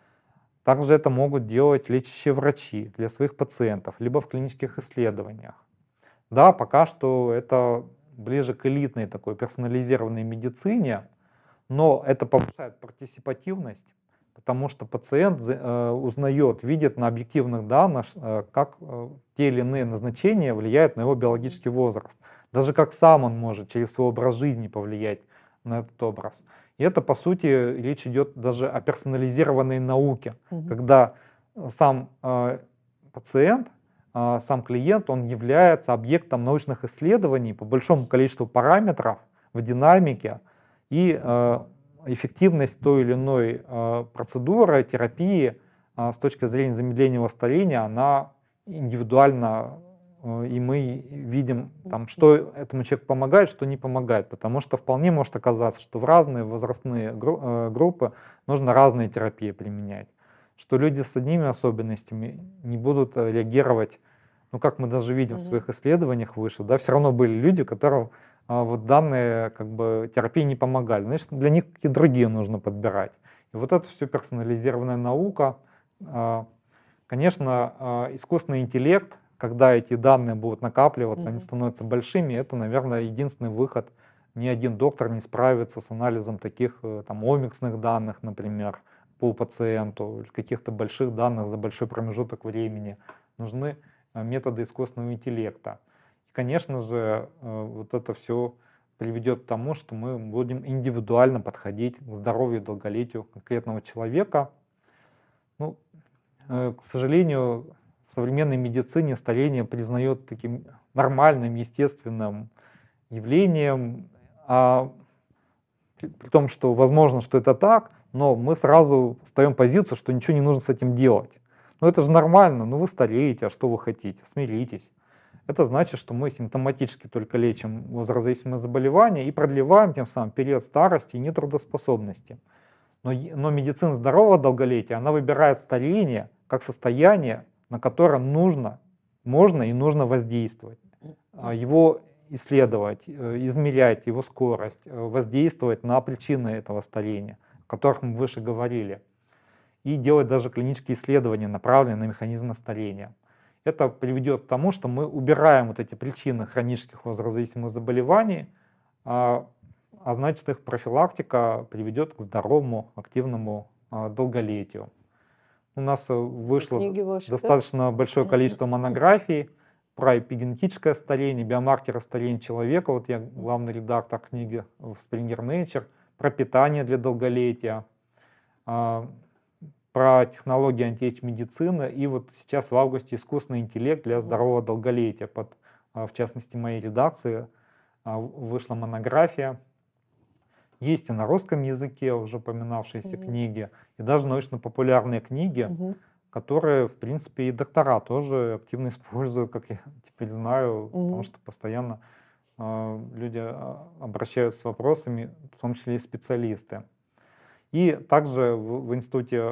Также это могут делать лечащие врачи для своих пациентов, либо в клинических исследованиях. Да, пока что это ближе к элитной такой персонализированной медицине, но это повышает партисипативность, потому что пациент узнает, видит на объективных данных, как те или иные назначения влияют на его биологический возраст. Даже как сам он может через свой образ жизни повлиять на этот образ. И это, по сути, речь идет даже о персонализированной науке, когда сам пациент, сам клиент, он является объектом научных исследований по большому количеству параметров в динамике, и эффективность той или иной процедуры, терапии с точки зрения замедления воспаления, она индивидуальна, и мы видим, там, что этому человеку помогает, что не помогает, потому что вполне может оказаться, что в разные возрастные группы нужно разные терапии применять, что люди с одними особенностями не будут реагировать, ну как мы даже видим в своих исследованиях выше, да, все равно были люди, которым вот данные как бы терапии не помогали, значит для них какие-то другие нужно подбирать. И вот это все персонализированная наука. Конечно, искусственный интеллект, когда эти данные будут накапливаться, они становятся большими, это, наверное, единственный выход. Ни один доктор не справится с анализом таких там омиксных данных, например, по пациенту, или каких-то больших данных за большой промежуток времени. Нужны методы искусственного интеллекта. И, конечно же, вот это все приведет к тому, что мы будем индивидуально подходить к здоровью и долголетию конкретного человека. Ну, к сожалению, в современной медицине старение признает таким нормальным, естественным явлением, а при том, что возможно, что это так, но мы сразу встаем в позицию, что ничего не нужно с этим делать. Ну это же нормально, ну вы стареете, а что вы хотите? Смиритесь. Это значит, что мы симптоматически только лечим возрастзависимые заболевания и продлеваем тем самым период старости и нетрудоспособности. Но медицина здорового долголетия, она выбирает старение как состояние, на которое можно и нужно воздействовать. Его исследовать, измерять его скорость, воздействовать на причины этого старения, о которых мы выше говорили. И делать даже клинические исследования, направленные на механизмы старения. Это приведет к тому, что мы убираем вот эти причины хронических возрастзависимых заболеваний, а значит их профилактика приведет к здоровому, активному долголетию. У нас вышло ваши, достаточно большое количество монографий про эпигенетическое старение, биомаркеры старения человека. Вот я главный редактор книги в Springer Nature, про питание для долголетия, про технологии антиэйдж-медицины, и вот сейчас в августе искусственный интеллект для здорового долголетия. В частности, моей редакции вышла монография. Есть и на русском языке уже упоминавшиеся книги, и даже научно-популярные книги, которые, в принципе, и доктора тоже активно используют, как я теперь знаю, потому что постоянно люди обращаются с вопросами, в том числе и специалисты. И также в Институте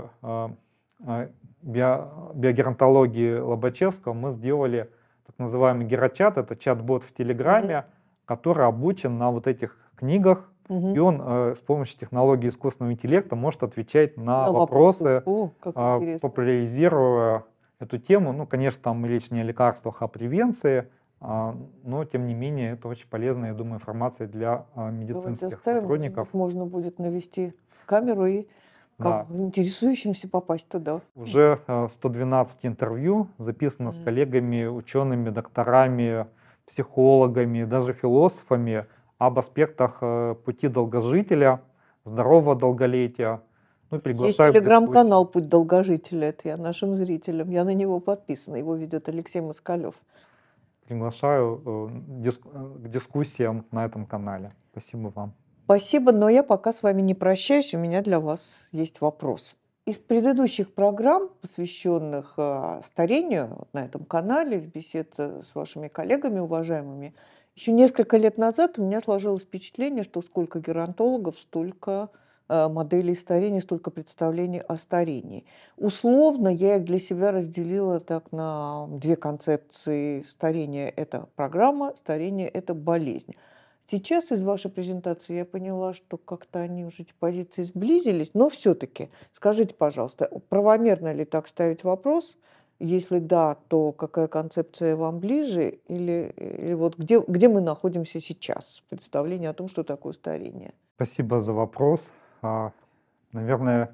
биогеронтологии Лобачевского мы сделали так называемый герочат, это чат-бот в Телеграме, который обучен на вот этих книгах, и он с помощью технологии искусственного интеллекта может отвечать на вопросы, популяризируя эту тему. Ну, конечно, там речь не о лекарствах, а о превенции, но, тем не менее, это очень полезная, я думаю, информация для медицинских сотрудников. Можно будет навести камеру и интересующимся попасть туда. Уже 112 интервью записано с коллегами, учеными, докторами, психологами, даже философами об аспектах пути долгожителя, здорового долголетия. Ну, есть телеграм-канал «Путь долгожителя», это я нашим зрителям, я на него подписана, его ведет Алексей Москалев. Приглашаю к дискуссиям на этом канале. Спасибо вам. Спасибо, но я пока с вами не прощаюсь, у меня для вас есть вопрос. Из предыдущих программ, посвященных старению на этом канале, из бесед с вашими коллегами уважаемыми, еще несколько лет назад у меня сложилось впечатление, что сколько геронтологов, столько моделей старения, столько представлений о старении. Условно я их для себя разделила так на две концепции. Старение – это программа, старение – это болезнь. Сейчас из вашей презентации я поняла, что как-то они уже эти позиции сблизились, но все-таки скажите, пожалуйста, правомерно ли так ставить вопрос? Если да, то какая концепция вам ближе? Или вот где мы находимся сейчас? Представление о том, что такое старение. Спасибо за вопрос. Наверное,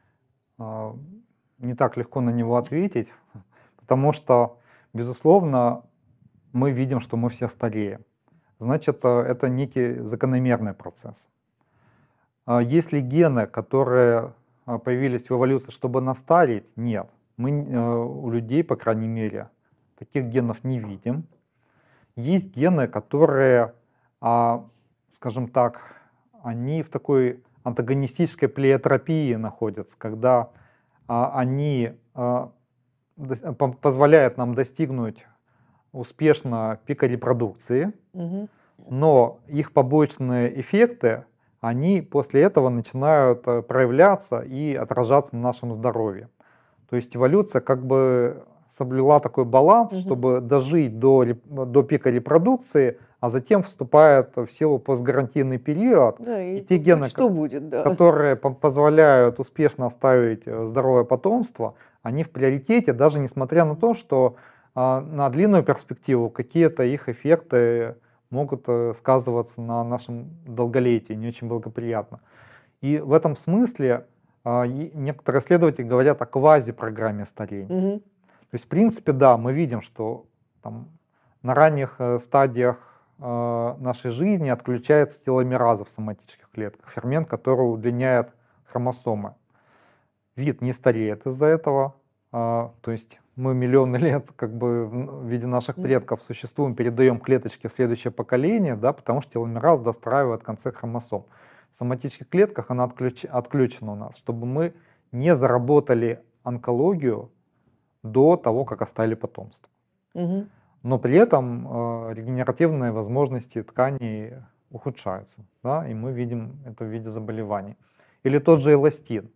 не так легко на него ответить, потому что, безусловно, мы видим, что мы все стареем. Значит, это некий закономерный процесс. Есть ли гены, которые появились в эволюции, чтобы нас старить? Нет. Мы у людей, по крайней мере, таких генов не видим. Есть гены, которые, скажем так, они в такой антагонистической плеотропии находятся, когда они позволяют нам достигнуть успешно пика репродукции, но их побочные эффекты, они после этого начинают проявляться и отражаться на нашем здоровье. То есть эволюция как бы соблюла такой баланс, чтобы дожить до пика репродукции, а затем вступает в силу постгарантийный период, и те гены, которые позволяют успешно оставить здоровое потомство, они в приоритете, даже несмотря на то, что на длинную перспективу какие-то их эффекты могут сказываться на нашем долголетии не очень благоприятно. И в этом смысле некоторые исследователи говорят о квазипрограмме старения. То есть, в принципе, да, мы видим, что там, на ранних стадиях нашей жизни отключается теломераза в соматических клетках, фермент, который удлиняет хромосомы. Вид не стареет из-за этого, то есть мы миллионы лет как бы в виде наших предков существуем, передаем клеточки в следующее поколение, да, потому что теломераз достраивает концы хромосом. в соматических клетках, она отключена у нас, чтобы мы не заработали онкологию до того, как оставили потомство. Мгм. Но при этом регенеративные возможности тканей ухудшаются, да, и мы видим это в виде заболеваний. Или тот же эластин.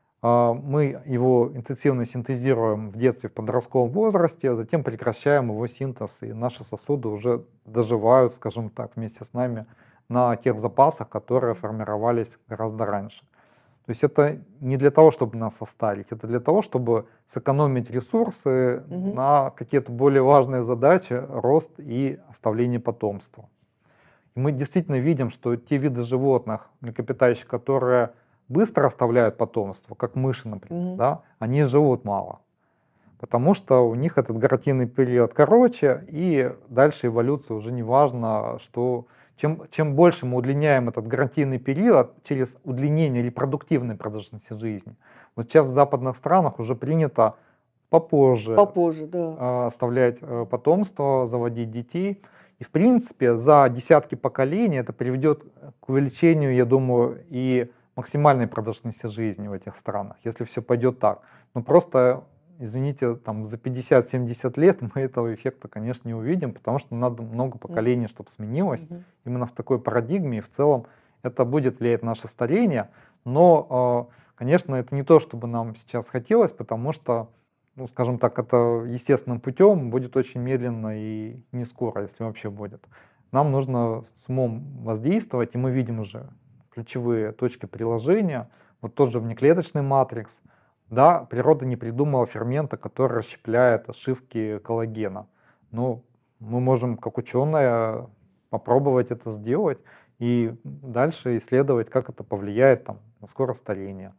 Мы его интенсивно синтезируем в детстве, в подростковом возрасте, а затем прекращаем его синтез, и наши сосуды уже доживают, скажем так, вместе с нами на тех запасах, которые формировались гораздо раньше. То есть это не для того, чтобы нас оставить, это для того, чтобы сэкономить ресурсы Мгм. на какие-то более важные задачи, рост и оставление потомства. И мы действительно видим, что те виды животных, млекопитающих, которые быстро оставляют потомство, как мыши, например, Мгм. да, они живут мало, потому что у них этот гратийный период короче, и дальше эволюция уже не важно, что чем больше мы удлиняем этот гратийный период через удлинение репродуктивной продолжительности жизни. Вот сейчас в западных странах уже принято попозже Попозже, да. оставлять потомство, заводить детей. И в принципе за десятки поколений это приведет к увеличению, я думаю, и максимальной продолжительности жизни в этих странах, если все пойдет так. Но просто, извините, там за 50-70 лет мы этого эффекта, конечно, не увидим, потому что надо много поколений, чтобы сменилось. Мгм. Именно в такой парадигме, и в целом это будет влиять на наше старение. Но, конечно, это не то, чтобы нам сейчас хотелось, потому что, ну, скажем так, это естественным путем будет очень медленно и не скоро, если вообще будет. Нам нужно с умом воздействовать, и мы видим уже ключевые точки приложения. Вот тот же внеклеточный матрикс. Да, природа не придумала фермента, который расщепляет ошибки коллагена. Но мы можем, как ученые, попробовать это сделать и дальше исследовать, как это повлияет там, на скорость старения.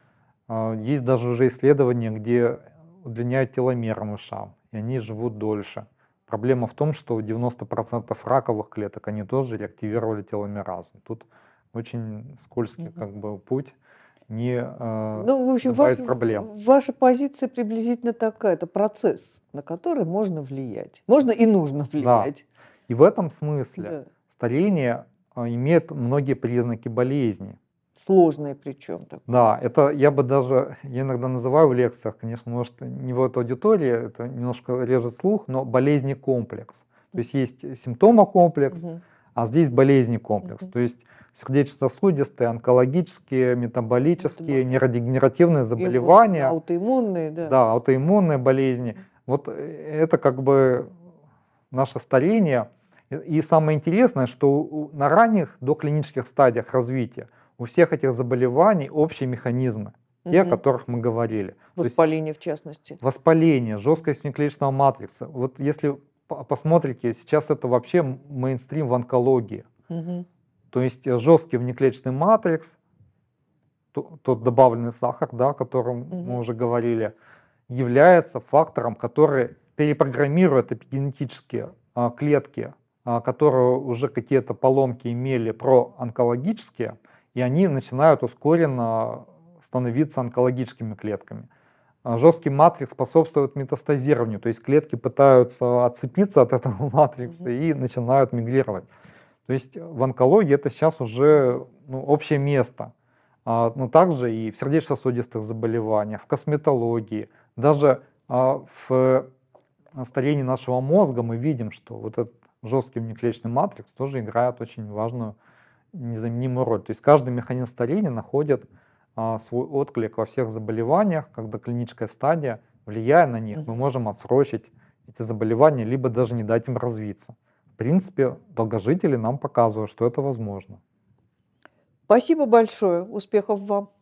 Есть даже уже исследования, где удлиняют теломеры мышам, и они живут дольше. Проблема в том, что 90% раковых клеток, они тоже реактивировали теломеразу. Тут очень скользкий Мгм. как бы путь, не Ну, в общем, добавить проблем. ваша позиция приблизительно такая: это процесс, на который можно влиять. Можно и нужно Да. влиять. И в этом смысле Да. старение имеет многие признаки болезни. Сложное причем такое. Да, это я бы даже, я иногда называю в лекциях, конечно, может, не в этой аудитории, это немножко режет слух, но болезни комплекс. То есть есть симптомокомплекс, Мгм. а здесь болезни комплекс. Мгм. То есть сердечно-сосудистые, онкологические, метаболические, Метабо- нейродегенеративные И заболевания, аутоиммунные, да. да, аутоиммунные болезни. Вот это как бы наше старение. И самое интересное, что на ранних доклинических стадиях развития у всех этих заболеваний общие механизмы, те, о Мгм. которых мы говорили. То есть Воспаление в частности. воспаление, жесткость внеклеточного матрикса. Вот если посмотрите, сейчас это вообще мейнстрим в онкологии. Мгм. То есть жесткий внеклеточный матрикс, тот добавленный сахар, да, о котором мы Мгм. уже говорили, является фактором, который перепрограммирует эпигенетические клетки, которые уже какие-то поломки имели проонкологические, и они начинают ускоренно становиться онкологическими клетками. Жесткий матрикс способствует метастазированию, то есть клетки пытаются отцепиться от этого матрикса Мгм. и начинают мигрировать. То есть в онкологии это сейчас уже общее место. Но также и в сердечно-сосудистых заболеваниях, в косметологии, даже в старении нашего мозга мы видим, что вот этот жесткий внеклеточный матрикс тоже играет очень важную, незаменимую роль. То есть каждый механизм старения находит свой отклик во всех заболеваниях, когда клиническая стадия, влияя на них, мы Мгм. можем отсрочить эти заболевания, либо даже не дать им развиться. В принципе, долгожители нам показывают, что это возможно. Спасибо большое. Успехов вам.